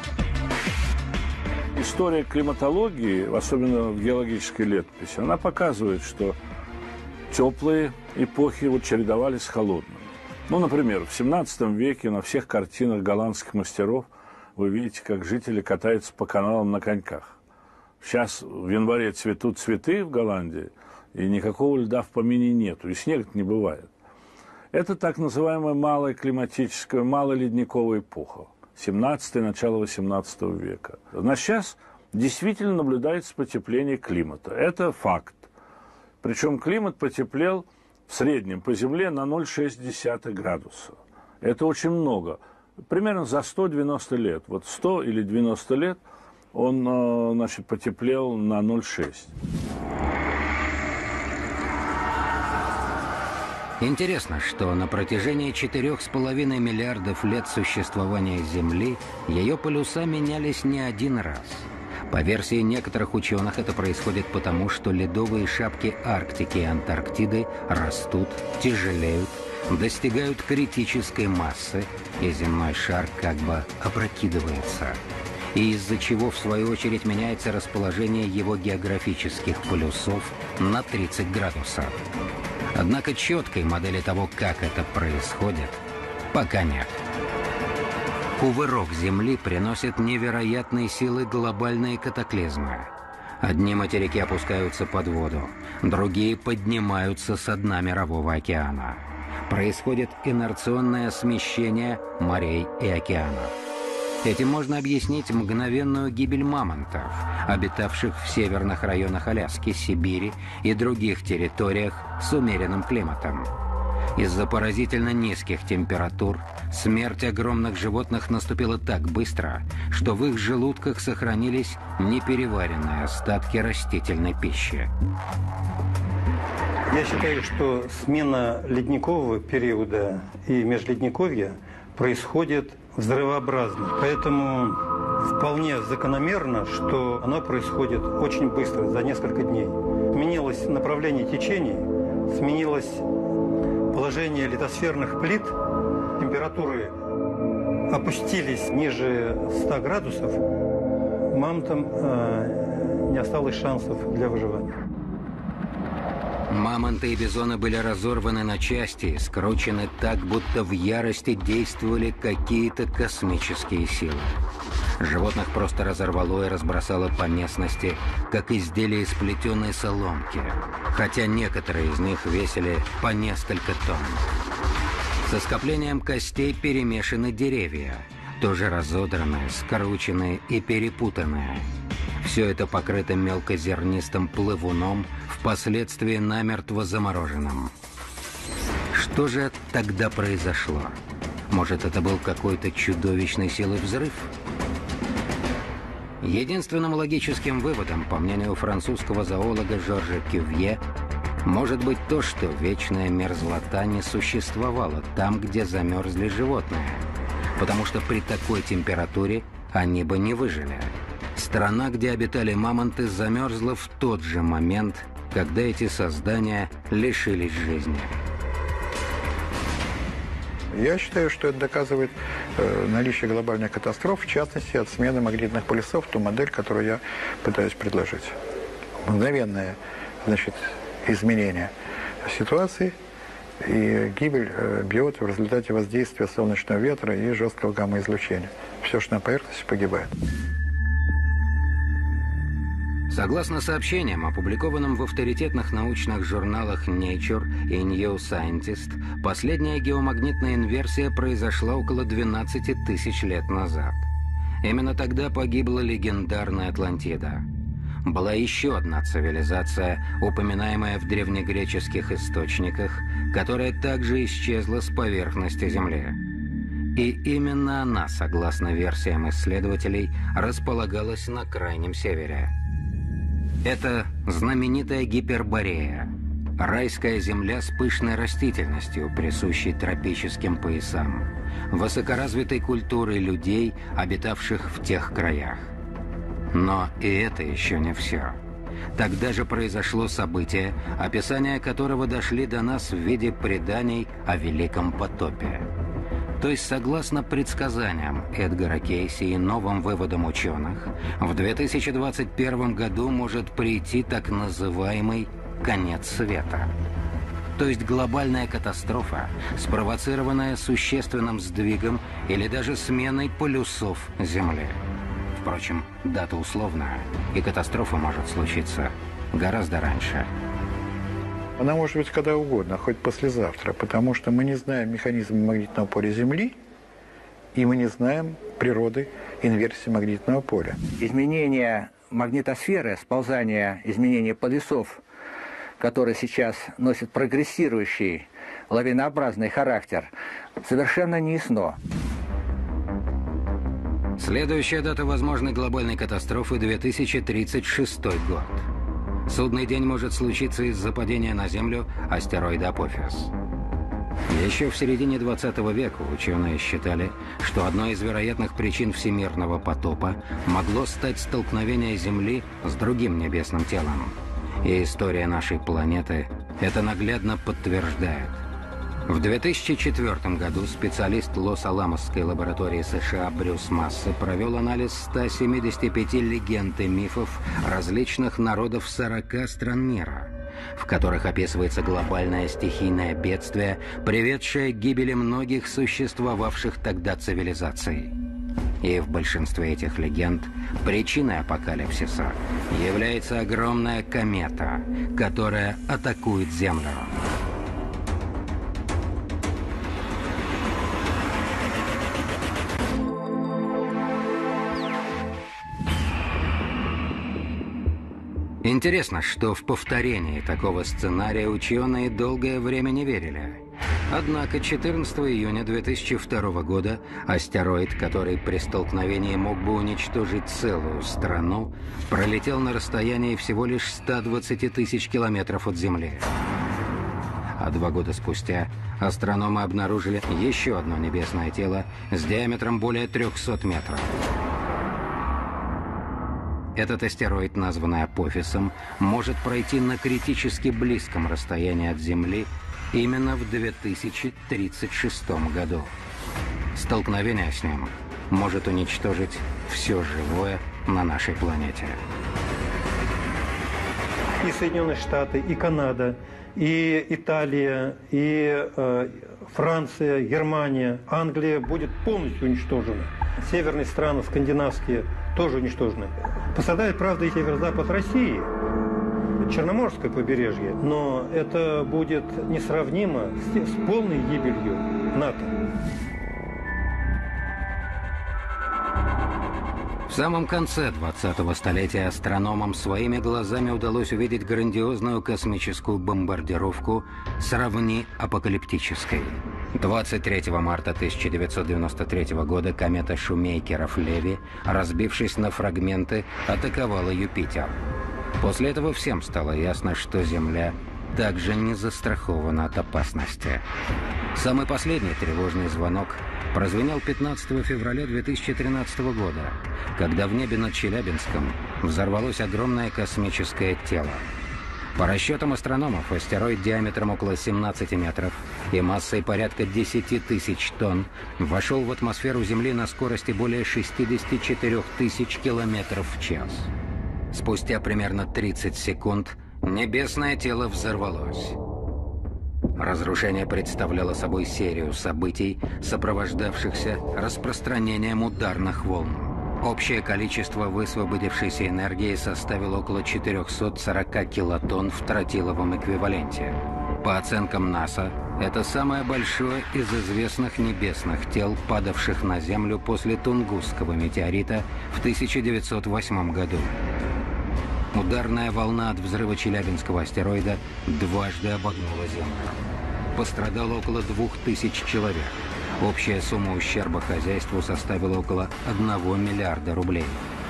История климатологии, особенно в геологической летописи, она показывает, что теплые эпохи вот чередовались с холодными. Ну, например, в семнадцатом веке на всех картинах голландских мастеров вы видите, как жители катаются по каналам на коньках. Сейчас в январе цветут цветы в Голландии, и никакого льда в помине нету, и снега не бывает. Это так называемая малая климатическая, малоледниковая эпоха, семнадцатое, начало восемнадцатого века. На сейчас действительно наблюдается потепление климата. Это факт. Причем климат потеплел в среднем по Земле на ноль целых шесть десятых градуса. Это очень много. Примерно за сто девяносто лет. Вот сто или девяносто лет он, значит, потеплел на ноль целых шесть. Интересно, что на протяжении четырёх с половиной миллиардов лет существования Земли ее полюса менялись не один раз. По версии некоторых ученых, это происходит потому, что ледовые шапки Арктики и Антарктиды растут, тяжелеют, достигают критической массы, и земной шар как бы опрокидывается, и из-за чего, в свою очередь, меняется расположение его географических полюсов на тридцать градусов. Однако четкой модели того, как это происходит, пока нет. Кувырок Земли приносит невероятные силы глобальные катаклизмы. Одни материки опускаются под воду, другие поднимаются со дна Мирового океана. Происходит инерционное смещение морей и океанов. Этим можно объяснить мгновенную гибель мамонтов, обитавших в северных районах Аляски, Сибири и других территориях с умеренным климатом. Из-за поразительно низких температур смерть огромных животных наступила так быстро, что в их желудках сохранились непереваренные остатки растительной пищи. Я считаю, что смена ледникового периода и межледниковья происходит взрывообразно. Поэтому вполне закономерно, что оно происходит очень быстро, за несколько дней. Сменилось направление течений, сменилось положение литосферных плит, температуры опустились ниже ста градусов, мамонтам э, не осталось шансов для выживания. Мамонты и бизоны были разорваны на части, скручены так, будто в ярости действовали какие-то космические силы. Животных просто разорвало и разбросало по местности, как изделия из плетеной соломки, хотя некоторые из них весили по несколько тонн. Со скоплением костей перемешаны деревья, тоже разодранные, скрученные и перепутанные. Все это покрыто мелкозернистым плавуном, впоследствии намертво замороженным. Что же тогда произошло? Может, это был какой-то чудовищной силы взрыв? Единственным логическим выводом, по мнению французского зоолога Жоржа Кювье, может быть то, что вечная мерзлота не существовала там, где замерзли животные, потому что при такой температуре они бы не выжили. Страна, где обитали мамонты, замерзла в тот же момент, когда эти создания лишились жизни. Я считаю, что это доказывает э, наличие глобальных катастроф, в частности, от смены магнитных полюсов, ту модель, которую я пытаюсь предложить. Мгновенное, значит, изменение ситуации и гибель э, биоты в результате воздействия солнечного ветра и жесткого гамма-излучения. Все, что на поверхности, погибает. Согласно сообщениям, опубликованным в авторитетных научных журналах Nature и New Scientist, последняя геомагнитная инверсия произошла около двенадцати тысяч лет назад. Именно тогда погибла легендарная Атлантида. Была еще одна цивилизация, упоминаемая в древнегреческих источниках, которая также исчезла с поверхности Земли. И именно она, согласно версиям исследователей, располагалась на крайнем севере. Это знаменитая Гиперборея, райская земля с пышной растительностью, присущей тропическим поясам, высокоразвитой культурой людей, обитавших в тех краях. Но и это еще не все. Тогда же произошло событие, описания которого дошли до нас в виде преданий о Великом потопе. То есть, согласно предсказаниям Эдгара Кейси и новым выводам ученых, в две тысячи двадцать первом году может прийти так называемый «конец света». То есть глобальная катастрофа, спровоцированная существенным сдвигом или даже сменой полюсов Земли. Впрочем, дата условная, и катастрофа может случиться гораздо раньше. Она может быть когда угодно, хоть послезавтра, потому что мы не знаем механизма магнитного поля Земли, и мы не знаем природы инверсии магнитного поля. Изменение магнитосферы, сползание, изменение полюсов, которые сейчас носят прогрессирующий, лавинообразный характер, совершенно не ясно. Следующая дата возможной глобальной катастрофы – две тысячи тридцать шестой год. Судный день может случиться из-за падения на Землю астероида Апофеос. Еще в середине двадцатого века ученые считали, что одной из вероятных причин всемирного потопа могло стать столкновение Земли с другим небесным телом. И история нашей планеты это наглядно подтверждает. В две тысячи четвёртом году специалист Лос-Аламосской лаборатории США Брюс Массе провел анализ ста семидесяти пяти легенд и мифов различных народов сорока стран мира, в которых описывается глобальное стихийное бедствие, приведшее к гибели многих существовавших тогда цивилизаций. И в большинстве этих легенд причиной апокалипсиса является огромная комета, которая атакует Землю. Интересно, что в повторении такого сценария ученые долгое время не верили. Однако четырнадцатого июня две тысячи второго года астероид, который при столкновении мог бы уничтожить целую страну, пролетел на расстоянии всего лишь ста двадцати тысяч километров от Земли. А два года спустя астрономы обнаружили еще одно небесное тело с диаметром более трёхсот метров. Этот астероид, названный Апофисом, может пройти на критически близком расстоянии от Земли именно в две тысячи тридцать шестом году. Столкновение с ним может уничтожить все живое на нашей планете. И Соединенные Штаты, и Канада, и Италия, и э, Франция, Германия, Англия будет полностью уничтожена. Северные страны, скандинавские, тоже уничтожены. Пострадает, правда, и северо-запад России, Черноморское побережье, но это будет несравнимо с, с полной гибелью НАТО. В самом конце двадцатого столетия астрономам своими глазами удалось увидеть грандиозную космическую бомбардировку сравни апокалиптической. двадцать третьего марта тысяча девятьсот девяносто третьего года комета Шумейкеров-Леви, разбившись на фрагменты, атаковала Юпитер. После этого всем стало ясно, что Земля также не застрахована от опасности. Самый последний тревожный звонок прозвенел пятнадцатого февраля две тысячи тринадцатого года, когда в небе над Челябинском взорвалось огромное космическое тело. По расчетам астрономов, астероид диаметром около семнадцати метров и массой порядка десяти тысяч тонн вошел в атмосферу Земли на скорости более шестидесяти четырёх тысяч километров в час. Спустя примерно тридцать секунд небесное тело взорвалось. Разрушение представляло собой серию событий, сопровождавшихся распространением ударных волн. Общее количество высвободившейся энергии составило около четырехсот сорока килотонн в тротиловом эквиваленте. По оценкам НАСА, это самое большое из известных небесных тел, падавших на Землю после Тунгусского метеорита в тысяча девятьсот восьмом году. Ударная волна от взрыва Челябинского астероида дважды обогнула Землю. Пострадало около двух тысяч человек. Общая сумма ущерба хозяйству составила около одного миллиарда рублей.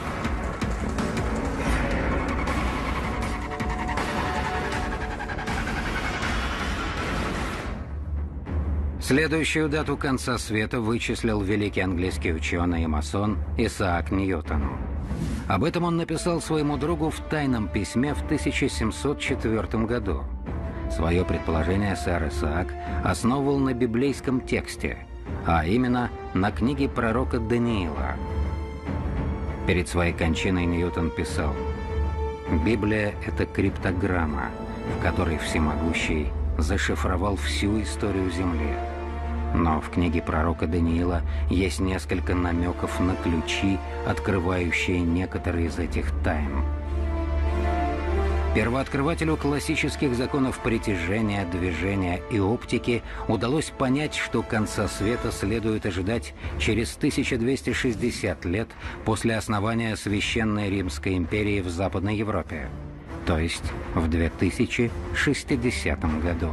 Следующую дату конца света вычислил великий английский ученый и масон Исаак Ньютон. Об этом он написал своему другу в тайном письме в тысяча семьсот четвёртом году. Свое предположение сэр Исаак основывал на библейском тексте, а именно на книге пророка Даниила. Перед своей кончиной Ньютон писал: «Библия — это криптограмма, в которой Всемогущий зашифровал всю историю Земли. Но в книге пророка Даниила есть несколько намеков на ключи, открывающие некоторые из этих тайн». Первооткрывателю классических законов притяжения, движения и оптики удалось понять, что конца света следует ожидать через тысяча двести шестьдесят лет после основания Священной Римской империи в Западной Европе, то есть в две тысячи шестидесятом году.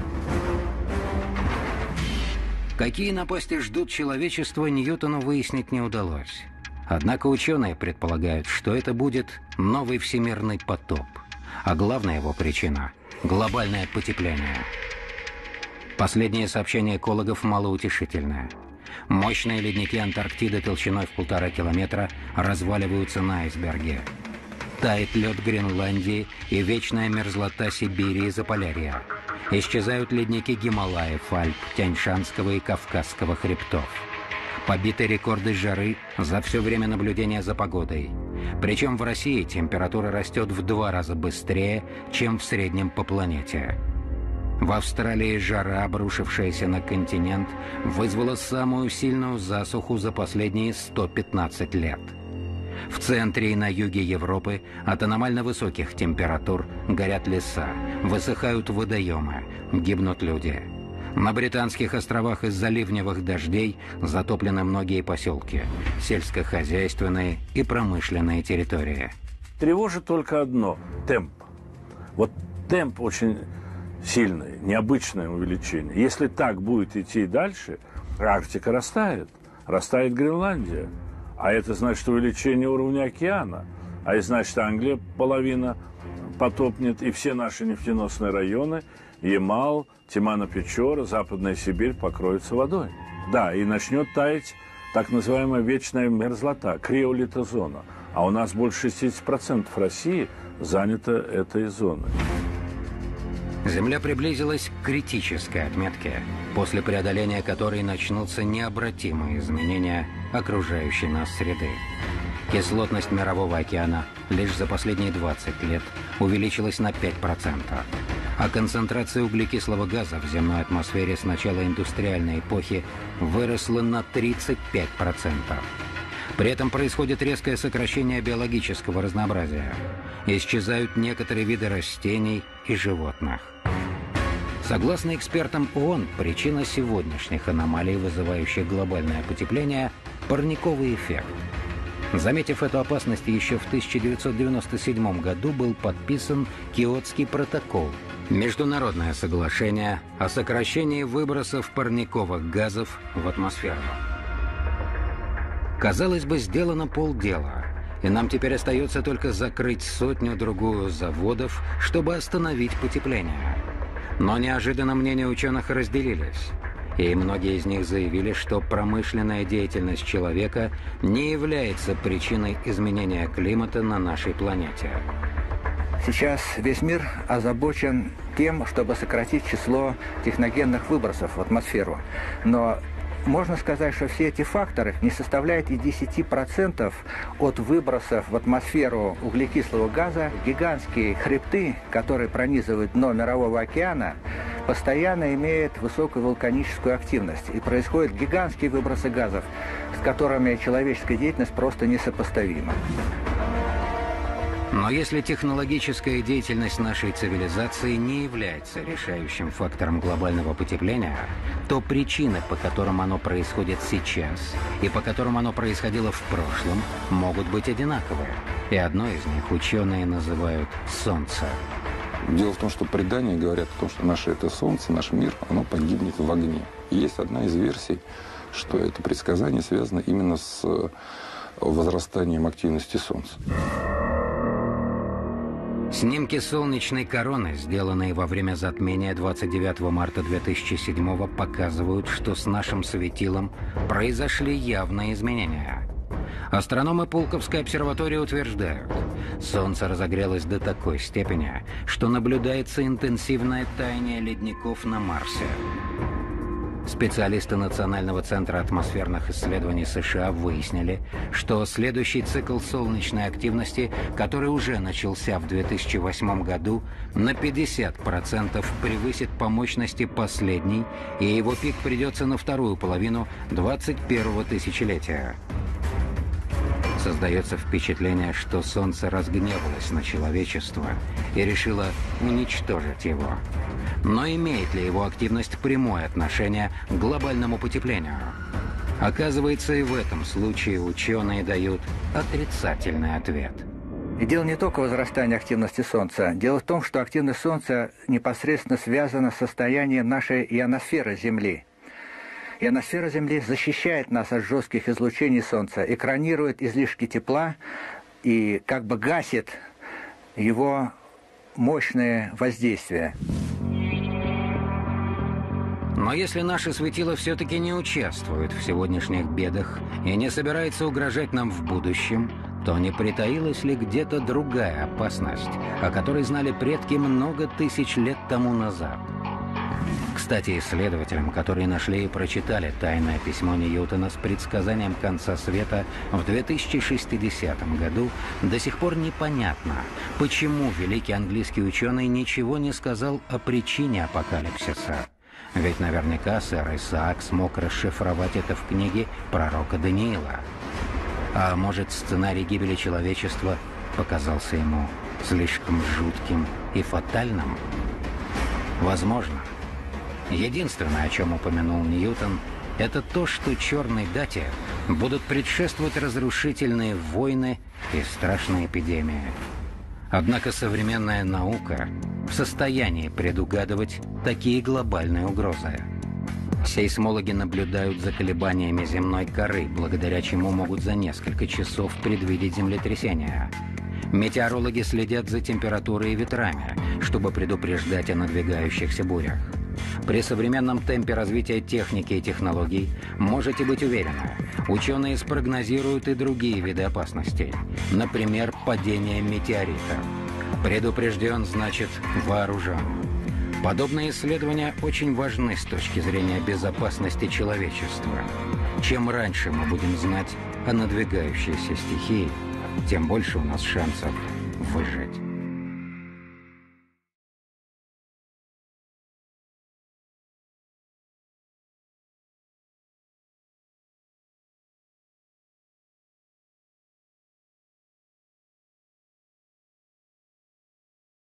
Какие напасти ждут человечество, Ньютону выяснить не удалось. Однако ученые предполагают, что это будет новый всемирный потоп. А главная его причина – глобальное потепление. Последнее сообщение экологов малоутешительное. Мощные ледники Антарктиды толщиной в полтора километра разваливаются на айсберге. Тает лед Гренландии и вечная мерзлота Сибири и Заполярья. Исчезают ледники Гималаев, Альп, Тянь-Шанского и Кавказского хребтов. Побиты рекорды жары за все время наблюдения за погодой. Причем в России температура растет в два раза быстрее, чем в среднем по планете. В Австралии жара, обрушившаяся на континент, вызвала самую сильную засуху за последние сто пятнадцать лет. В центре и на юге Европы от аномально высоких температур горят леса, высыхают водоемы, гибнут люди. На Британских островах из-за ливневых дождей затоплены многие поселки, сельскохозяйственные и промышленные территории. Тревожит только одно – темп. Вот темп очень сильный, необычное увеличение. Если так будет идти дальше, Арктика растает, растает Гренландия. А это значит увеличение уровня океана. А это значит, Англия половина потопнет, и все наши нефтеносные районы, Ямал, Тимано-Печора, Западная Сибирь покроются водой. Да, и начнет таять так называемая вечная мерзлота, криолитозона. А у нас больше шестьдесят процентов России занято этой зоной. Земля приблизилась к критической отметке, после преодоления которой начнутся необратимые изменения окружающей нас среды. Кислотность Мирового океана лишь за последние двадцать лет увеличилась на пять процентов, а концентрация углекислого газа в земной атмосфере с начала индустриальной эпохи выросла на тридцать пять процентов. При этом происходит резкое сокращение биологического разнообразия. Исчезают некоторые виды растений и животных. Согласно экспертам ООН, причина сегодняшних аномалий, вызывающих глобальное потепление – парниковый эффект. Заметив эту опасность, еще в тысяча девятьсот девяносто седьмом году был подписан Киотский протокол – международное соглашение о сокращении выбросов парниковых газов в атмосферу. Казалось бы, сделано полдела, и нам теперь остается только закрыть сотню-другую заводов, чтобы остановить потепление. Но неожиданно мнения ученых разделились, и многие из них заявили, что промышленная деятельность человека не является причиной изменения климата на нашей планете. Сейчас весь мир озабочен тем, чтобы сократить число техногенных выбросов в атмосферу. Но можно сказать, что все эти факторы не составляют и десяти процентов от выбросов в атмосферу углекислого газа. Гигантские хребты, которые пронизывают дно Мирового океана, постоянно имеет высокую вулканическую активность, и происходят гигантские выбросы газов, с которыми человеческая деятельность просто несопоставима. Но если технологическая деятельность нашей цивилизации не является решающим фактором глобального потепления, то причины, по которым оно происходит сейчас и по которым оно происходило в прошлом, могут быть одинаковые. И одно из них ученые называют Солнце. Дело в том, что предания говорят о том, что наше это Солнце, наш мир, оно погибнет в огне. И есть одна из версий, что это предсказание связано именно с возрастанием активности Солнца. Снимки солнечной короны, сделанные во время затмения двадцать девятого марта две тысячи седьмого, показывают, что с нашим светилом произошли явные изменения. Астрономы Пулковской обсерватории утверждают, Солнце разогрелось до такой степени, что наблюдается интенсивное таяние ледников на Марсе. Специалисты Национального центра атмосферных исследований США выяснили, что следующий цикл солнечной активности, который уже начался в две тысячи восьмом году, на пятьдесят процентов превысит по мощности последний, и его пик придется на вторую половину двадцать первого тысячелетия. Создается впечатление, что Солнце разгневалось на человечество и решило уничтожить его. Но имеет ли его активность прямое отношение к глобальному потеплению? Оказывается, и в этом случае ученые дают отрицательный ответ. И дело не только в возрастании активности Солнца. Дело в том, что активность Солнца непосредственно связана с состоянием нашей ионосферы Земли. Ионосфера Земли защищает нас от жестких излучений Солнца, экранирует излишки тепла и как бы гасит его мощное воздействие. Но если наше светило все-таки не участвует в сегодняшних бедах и не собирается угрожать нам в будущем, то не притаилась ли где-то другая опасность, о которой знали предки много тысяч лет тому назад? Кстати, исследователям, которые нашли и прочитали тайное письмо Ньютона с предсказанием конца света в две тысячи шестидесятом году, до сих пор непонятно, почему великий английский ученый ничего не сказал о причине апокалипсиса. Ведь наверняка сэр Исаак смог расшифровать это в книге пророка Даниила. А может, сценарий гибели человечества показался ему слишком жутким и фатальным? Возможно. Единственное, о чем упомянул Ньютон, это то, что черной дате будут предшествовать разрушительные войны и страшные эпидемии. Однако современная наука в состоянии предугадывать такие глобальные угрозы. Сейсмологи наблюдают за колебаниями земной коры, благодаря чему могут за несколько часов предвидеть землетрясения. Метеорологи следят за температурой и ветрами, чтобы предупреждать о надвигающихся бурях. При современном темпе развития техники и технологий можете быть уверены, ученые спрогнозируют и другие виды опасностей, например, падение метеорита. Предупрежден значит вооружен. Подобные исследования очень важны с точки зрения безопасности человечества. Чем раньше мы будем знать о надвигающейся стихии, тем больше у нас шансов выжить.